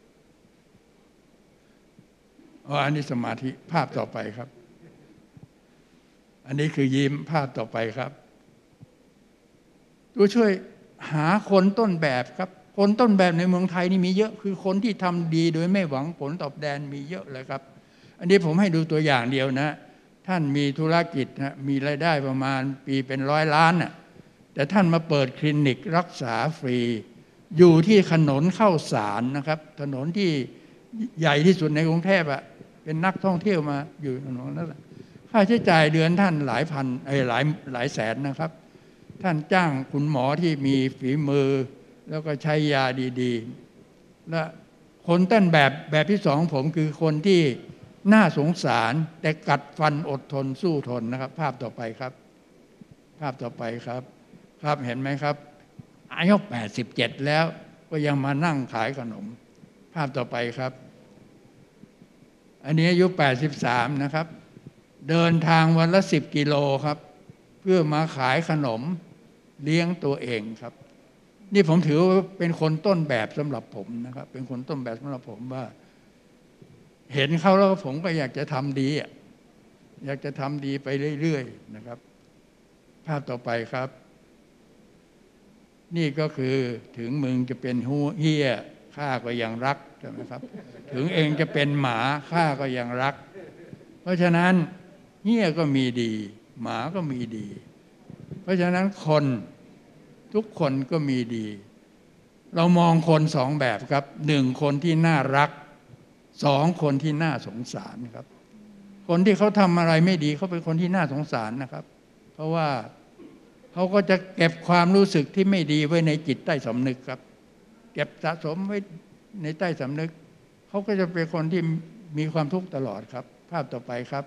อันนี้สมาธิภาพต่อไปครับอันนี้คือยิ้มภาพต่อไปครับตัวช่วยหาคนต้นแบบครับคนต้นแบบในเมืองไทยนี่มีเยอะคือคนที่ทำดีโดยไม่หวังผลตอบแทนมีเยอะเลยครับอันนี้ผมให้ดูตัวอย่างเดียวนะท่านมีธุรกิจนะมีรายได้ประมาณปีเป็น100 ล้านน่ะแต่ท่านมาเปิดคลินิกรักษาฟรีอยู่ที่ถนนข้าวสารนะครับถนนที่ใหญ่ที่สุดในกรุงเทพอะเป็นนักท่องเที่ยวมาอยู่ถนนนั่นแหละค่าใช้จ่ายเดือนท่านหลายพันหลายแสนนะครับท่านจ้างคุณหมอที่มีฝีมือแล้วก็ใช้ยาดีๆและคนต้นแบบที่2ผมคือคนที่น่าสงสารแต่กัดฟันอดทนสู้ทนนะครับภาพต่อไปครับภาพต่อไปครับครับเห็นไหมครับอายุ87แล้วก็ยังมานั่งขายขนมภาพต่อไปครับอันนี้อายุ83นะครับเดินทางวันละ10 กิโลครับเพื่อมาขายขนมเลี้ยงตัวเองครับนี่ผมถือว่าเป็นคนต้นแบบสำหรับผมนะครับเป็นคนต้นแบบสำหรับผมว่าเห็นเขาแล้วผมก็อยากจะทำดีอยากจะทำดีไปเรื่อยๆนะครับภาพต่อไปครับนี่ก็คือถึงมึงจะเป็นเหี้ยข้าก็ยังรักใช่ไหมครับถึงเองจะเป็นหมาข้าก็ยังรักเพราะฉะนั้นเหี้ยก็มีดีหมาก็มีดีเพราะฉะนั้นคนทุกคนก็มีดีเรามองคน2 แบบครับ1คนที่น่ารัก2คนที่น่าสงสารครับคนที่เขาทำอะไรไม่ดีเขาเป็นคนที่น่าสงสารนะครับเพราะว่าเขาก็จะเก็บความรู้สึกที่ไม่ดีไว้ในจิตใต้สำนึกครับเก็บสะสมไว้ในใต้สำนึกเขาก็จะเป็นคนที่มีความทุกข์ตลอดครับภาพต่อไปครับ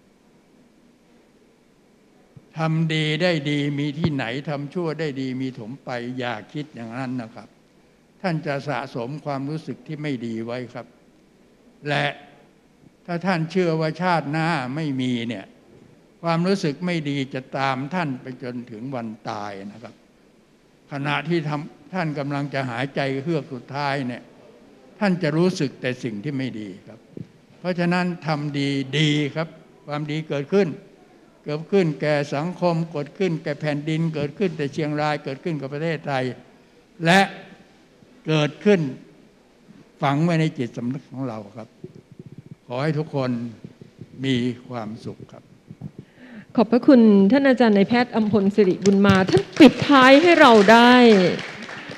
ทำดีได้ดีมีที่ไหนทำชั่วได้ดีมีถมไปอย่าคิดอย่างนั้นนะครับท่านจะสะสมความรู้สึกที่ไม่ดีไว้ครับและถ้าท่านเชื่อว่าชาติหน้าไม่มีเนี่ยความรู้สึกไม่ดีจะตามท่านไปจนถึงวันตายนะครับขณะที่ท่านกำลังจะหายใจเฮือกสุดท้ายเนี่ยท่านจะรู้สึกแต่สิ่งที่ไม่ดีครับเพราะฉะนั้นทำดีครับความดีเกิดขึ้นแก่สังคมเกิดขึ้นแก่แผ่นดินเกิดขึ้นแต่เชียงรายเกิดขึ้นกับประเทศไทยและเกิดขึ้นฝังไว้ในจิตสำนึกของเราครับขอให้ทุกคนมีความสุขครับขอบพระคุณท่านอาจารย์นายแพทย์อำพลสิริบุญมาท่านปิดท้ายให้เราได้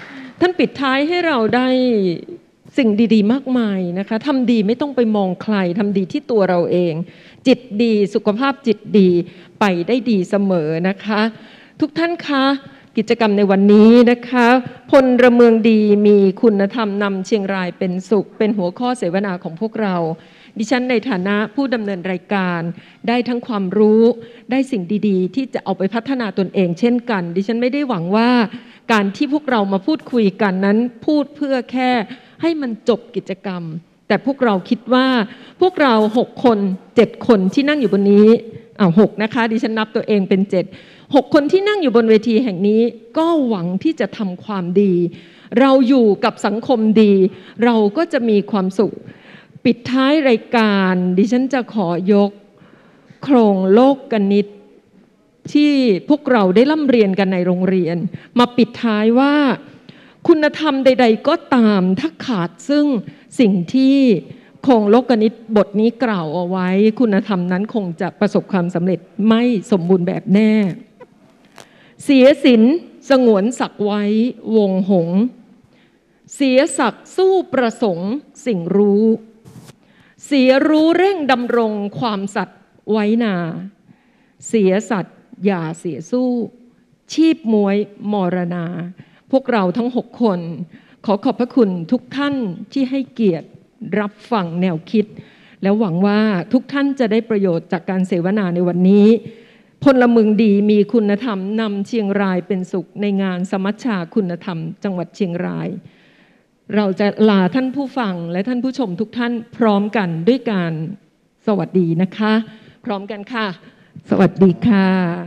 ท่านปิดท้ายให้เราได้สิ่งดีๆมากมายนะคะทำดีไม่ต้องไปมองใครทำดีที่ตัวเราเอง จิตดีสุขภาพจิตดีไปได้ดีเสมอนะคะทุกท่านคะกิจกรรมในวันนี้นะคะพลเมืองดีมีคุณธรรมนำเชียงรายเป็นสุขเป็นหัวข้อเสวนาของพวกเราดิฉันในฐานะผู้ดำเนินรายการได้ทั้งความรู้ได้สิ่งดีๆที่จะเอาไปพัฒนาตนเองเช่นกันดิฉันไม่ได้หวังว่าการที่พวกเรามาพูดคุยกันนั้นพูดเพื่อแค่ให้มันจบกิจกรรมแต่พวกเราคิดว่าพวกเรา6 คน 7 คนที่นั่งอยู่บนนี้6นะคะดิฉันนับตัวเองเป็น6 คนที่นั่งอยู่บนเวทีแห่งนี้ก็หวังที่จะทำความดีเราอยู่กับสังคมดีเราก็จะมีความสุขปิดท้ายรายการดิฉันจะขอยกโครงโลกกนิษฐ์ที่พวกเราได้ร่ำเรียนกันในโรงเรียนมาปิดท้ายว่าคุณธรรมใดๆก็ตามถ้าขาดซึ่งสิ่งที่โครงโลกกนิษฐ์บทนี้กล่าวเอาไว้คุณธรรมนั้นคงจะประสบความสำเร็จไม่สมบูรณ์แบบแน่เสียศีลสงวนศักดิ์ไว้วงหงส์เสียศักดิ์สู้ประสงค์สิ่งรู้เสียรู้เร่งดำรงความสัตย์ไว้นาเสียสัตย์อย่าเสียสู้ชีพมวยมรณาพวกเราทั้ง6 คนขอขอบพระคุณทุกท่านที่ให้เกียรติรับฟังแนวคิดแล้วหวังว่าทุกท่านจะได้ประโยชน์จากการเสวนาในวันนี้พลเมืองดีมีคุณธรรมนำเชียงรายเป็นสุขในงานสมัชชาคุณธรรมจังหวัดเชียงรายเราจะลาท่านผู้ฟังและท่านผู้ชมทุกท่านพร้อมกันด้วยการสวัสดีนะคะพร้อมกันค่ะสวัสดีค่ะ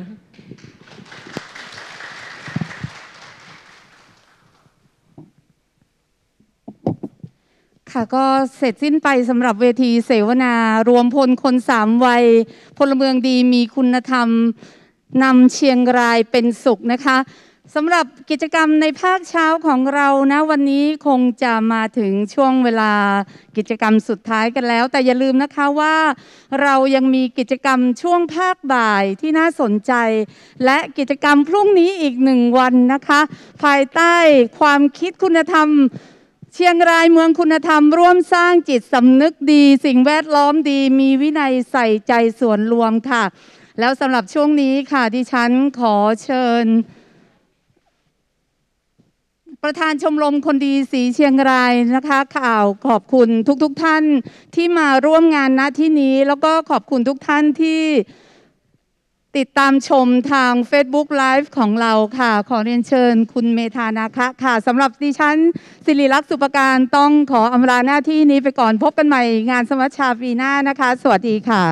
ค่ะก็เสร็จสิ้นไปสำหรับเวทีเสวนารวมพลคน3 วัยพลเมืองดีมีคุณธรรมนำเชียงรายเป็นสุขนะคะสำหรับกิจกรรมในภาคเช้าของเรานะวันนี้คงจะมาถึงช่วงเวลากิจกรรมสุดท้ายกันแล้วแต่อย่าลืมนะคะว่าเรายังมีกิจกรรมช่วงภาคบ่ายที่น่าสนใจและกิจกรรมพรุ่งนี้อีก1 วันนะคะภายใต้ความคิดคุณธรรมเชียงรายเมืองคุณธรรมร่วมสร้างจิตสำนึกดีสิ่งแวดล้อมดีมีวินัยใส่ใจส่วนรวมค่ะแล้วสำหรับช่วงนี้ค่ะดิฉันขอเชิญประธานชมรมคนดีสีเชียงรายนะคะข่าวขอบคุณทุกท่านที่มาร่วมงานณที่นี้แล้วก็ขอบคุณทุกท่านที่ติดตามชมทาง Facebook Live ของเราค่ะขอเรียนเชิญคุณเมธานาคะค่ะสำหรับดิฉันศิริลักษณ์สุปการต้องขออำลาหน้าที่นี้ไปก่อนพบกันใหม่งานสมัชชาปีหน้านะคะสวัสดีค่ะ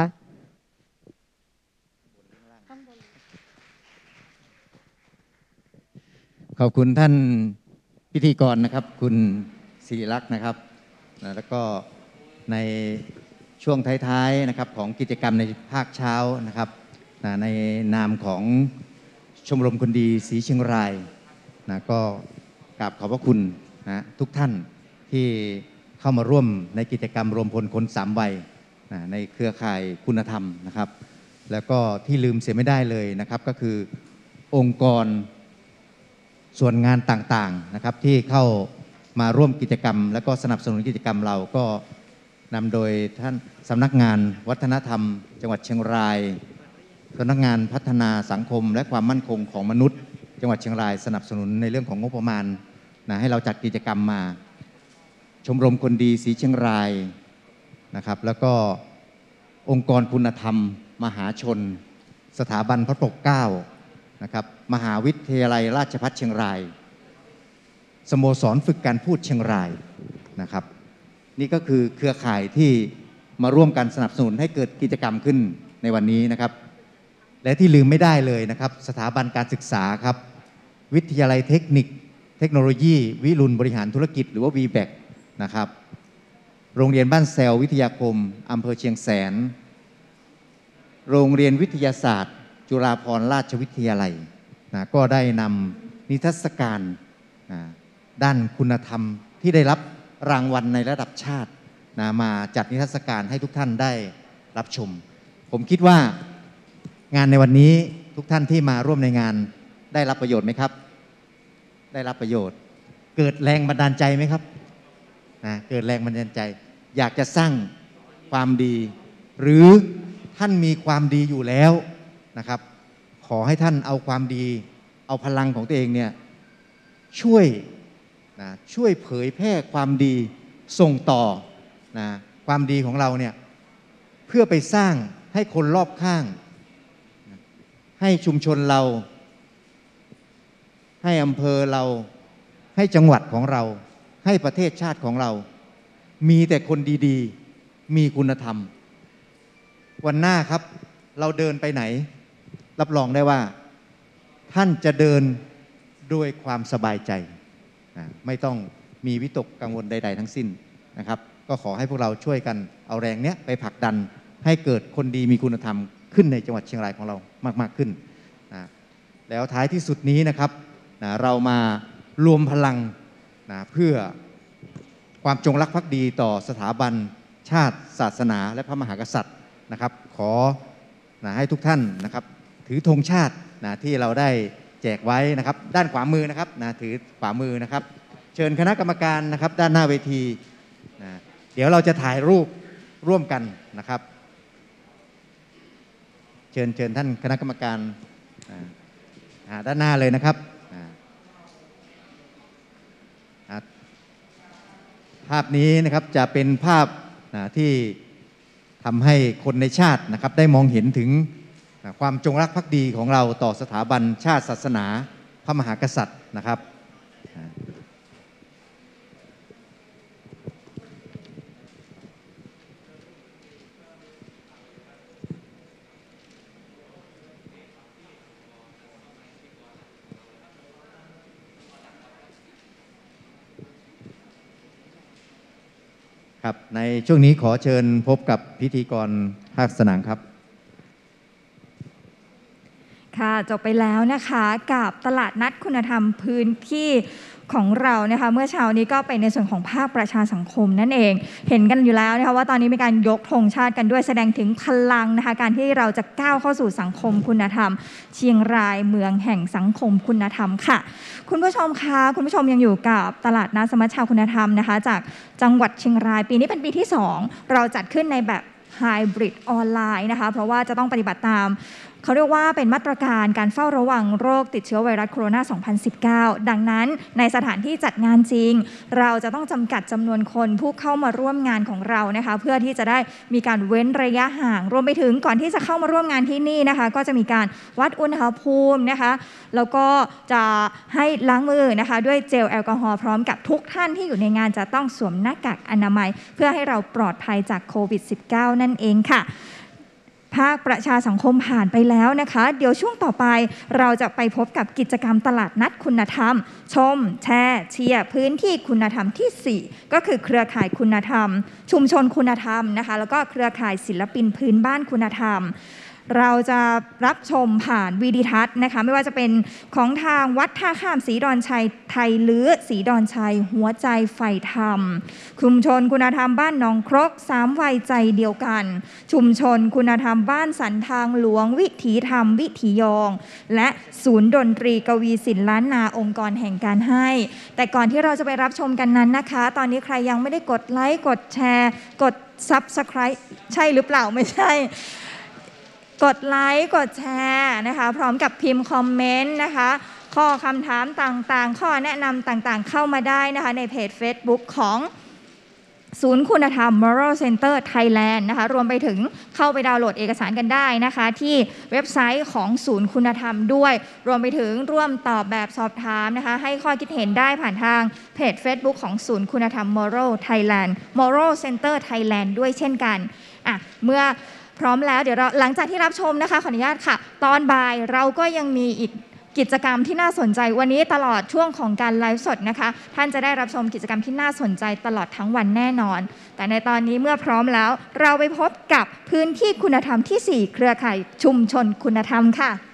ขอบคุณท่านพิธีกรนะครับคุณศิริลักษณ์นะครับแล้วก็ในช่วงท้ายๆนะครับของกิจกรรมในภาคเช้านะครับในนามของชมรมคนดีสีเชียงรายก็กราบขอบพระคุณทุกท่านที่เข้ามาร่วมในกิจกรรมรวมพลคน3 วัยในเครือข่ายคุณธรรมนะครับแล้วก็ที่ลืมเสียไม่ได้เลยนะครับก็คือองค์กรส่วนงานต่างๆนะครับที่เข้ามาร่วมกิจกรรมและก็สนับสนุนกิจกรรมเราก็นำโดยท่านสำนักงานวัฒนธรรมจังหวัดเชียงรายสำนักงานพัฒนาสังคมและความมั่นคงของมนุษย์จังหวัดเชียงรายสนับสนุนในเรื่องของงบประมาณให้เราจัดกิจกรรมมาชมรมคนดีสีเชียงรายนะครับแล้วก็องค์กรคุณธรรมมหาชนสถาบันพระปกเกล้านะครับมหาวิทยาลัยราชภัฏเชียงรายสโมสรฝึกการพูดเชียงรายนะครับนี่ก็คือเครือข่ายที่มาร่วมกันสนับสนุนให้เกิดกิจกรรมขึ้นในวันนี้นะครับและที่ลืมไม่ได้เลยนะครับสถาบันการศึกษาครับวิทยาลัยเทคนิคเทคโนโลยีวิรุณบริหารธุรกิจหรือว่า VBAC นะครับโรงเรียนบ้านแซววิทยาคมอำเภอเชียงแสนโรงเรียนวิทยาศาสตร์จุฬาภรณราชวิทยาลัยก็ได้นำนิทรรศการด้านคุณธรรมที่ได้รับรางวัลในระดับชาติมาจัดนิทรรศการให้ทุกท่านได้รับชมผมคิดว่างานในวันนี้ทุกท่านที่มาร่วมในงานได้รับประโยชน์ไหมครับได้รับประโยชน์เกิดแรงบันดาลใจไหมครับเกิดแรงบันดาลใจอยากจะสร้างความดีหรือท่านมีความดีอยู่แล้วนะครับขอให้ท่านเอาความดีเอาพลังของตัวเองเนี่ยช่วยเผยแพร่ความดีส่งต่อความดีของเราเนี่ยเพื่อไปสร้างให้คนรอบข้างให้ชุมชนเราให้อำเภอเราให้จังหวัดของเราให้ประเทศชาติของเรามีแต่คนดีๆมีคุณธรรมวันหน้าครับเราเดินไปไหนรับรองได้ว่าท่านจะเดินด้วยความสบายใจไม่ต้องมีวิตกกังวลใดๆทั้งสิ้นนะครับก็ขอให้พวกเราช่วยกันเอาแรงเนี้ยไปผลักดันให้เกิดคนดีมีคุณธรรมขึ้นในจังหวัดเชียงรายของเรามากๆขึ้นแล้วท้ายที่สุดนี้นะครับเรามารวมพลังเพื่อความจงรักภักดีต่อสถาบันชาติศาสนาและพระมหากษัตริย์นะครับขอให้ทุกท่านนะครับถือธงชาติที่เราได้แจกไว้นะครับด้านขวามือนะครับถือขวามือนะครับเชิญคณะกรรมการนะครับด้านหน้าเวทีเดี๋ยวเราจะถ่ายรูปร่วมกันนะครับเชิญท่านคณะกรรมการด้านหน้าเลยนะครับภาพนี้นะครับจะเป็นภาพที่ทำให้คนในชาตินะครับได้มองเห็นถึงความจงรักภักดีของเราต่อสถาบันชาติศาสนาพระมหากษัตริย์นะครับครับในช่วงนี้ขอเชิญพบกับพิธีกรภาคสนามครับค่ะจบไปแล้วนะคะกับตลาดนัดคุณธรรมพื้นที่ของเรานะคะเมื่อเช้านี้ก็เป็นในส่วนของภาคประชาสังคมนั่นเองเห็นกันอยู่แล้วนะคะว่าตอนนี้มีการยกธงชาติกันด้วยแสดงถึงพลังนะคะการที่เราจะก้าวเข้าสู่สังคมคุณธรรมเชียงรายเมืองแห่งสังคมคุณธรรมค่ะคุณผู้ชมคะคุณผู้ชมยังอยู่กับตลาดนัดสมัชชาคุณธรรมนะคะจากจังหวัดเชียงรายปีนี้เป็นปีที่2เราจัดขึ้นในแบบไฮบริดออนไลน์นะคะเพราะว่าจะต้องปฏิบัติตามเขาเรียกว่าเป็นมาตรการการเฝ้าระวังโรคติดเชื้อไวรัสโคโรนา 2019 ดังนั้นในสถานที่จัดงานจริงเราจะต้องจำกัดจำนวนคนผู้เข้ามาร่วมงานของเรานะคะเพื่อที่จะได้มีการเว้นระยะห่างรวมไปถึงก่อนที่จะเข้ามาร่วมงานที่นี่นะคะก็จะมีการวัดอุณหภูมินะคะแล้วก็จะให้ล้างมือนะคะด้วยเจลแอลกอฮอล์พร้อมกับทุกท่านที่อยู่ในงานจะต้องสวมหน้ากากอนามัยเพื่อให้เราปลอดภัยจากโควิด -19 นั่นเองค่ะภาคประชาสังคมผ่านไปแล้วนะคะเดี๋ยวช่วงต่อไปเราจะไปพบกับกิจกรรมตลาดนัดคุณธรรมชมแชร์เชียร์พื้นที่คุณธรรมที่4ก็คือเครือข่ายคุณธรรมชุมชนคุณธรรมนะคะแล้วก็เครือข่ายศิลปินพื้นบ้านคุณธรรมเราจะรับชมผ่านวีดิทัศน์นะคะไม่ว่าจะเป็นของทางวัดท่าข้ามศรีดอนชัยไทยลื้อศรีดอนชัยหัวใจไฟธรรมชุมชนคุณธรรมบ้านหนองครก3วัยใจเดียวกันชุมชนคุณธรรมบ้านสันทางหลวงวิถีธรรมวิถียองและศูนย์ดนตรีกวีศิลป์ล้านนาองค์กรแห่งการให้แต่ก่อนที่เราจะไปรับชมกันนั้นนะคะตอนนี้ใครยังไม่ได้กดไลค์กดแชร์กด Subscribe ใช่หรือเปล่าไม่ใช่กดไลค์กดแชร์นะคะพร้อมกับพิมพ์คอมเมนต์นะคะข้อคำถามต่างๆข้อแนะนำต่างๆเข้ามาได้นะคะในเพจ Facebook ของศูนย์คุณธรรม Moral Center Thailand นะคะรวมไปถึงเข้าไปดาวน์โหลดเอกสารกันได้นะคะที่เว็บไซต์ของศูนย์คุณธรรมด้วยรวมไปถึงร่วมตอบแบบสอบถามนะคะให้ข้อคิดเห็นได้ผ่านทางเพจ Facebook ของศูนย์คุณธรรม Moral Thailand Moral Center Thailand ด้วยเช่นกันเมื่อพร้อมแล้วเดี๋ยวเราหลังจากที่รับชมนะคะขออนุญาตค่ะตอนบ่ายเราก็ยังมีอีกกิจกรรมที่น่าสนใจวันนี้ตลอดช่วงของการไลฟ์สดนะคะท่านจะได้รับชมกิจกรรมที่น่าสนใจตลอดทั้งวันแน่นอนแต่ในตอนนี้เมื่อพร้อมแล้วเราไปพบกับพื้นที่คุณธรรมที่4เครือข่ายชุมชนคุณธรรมค่ะ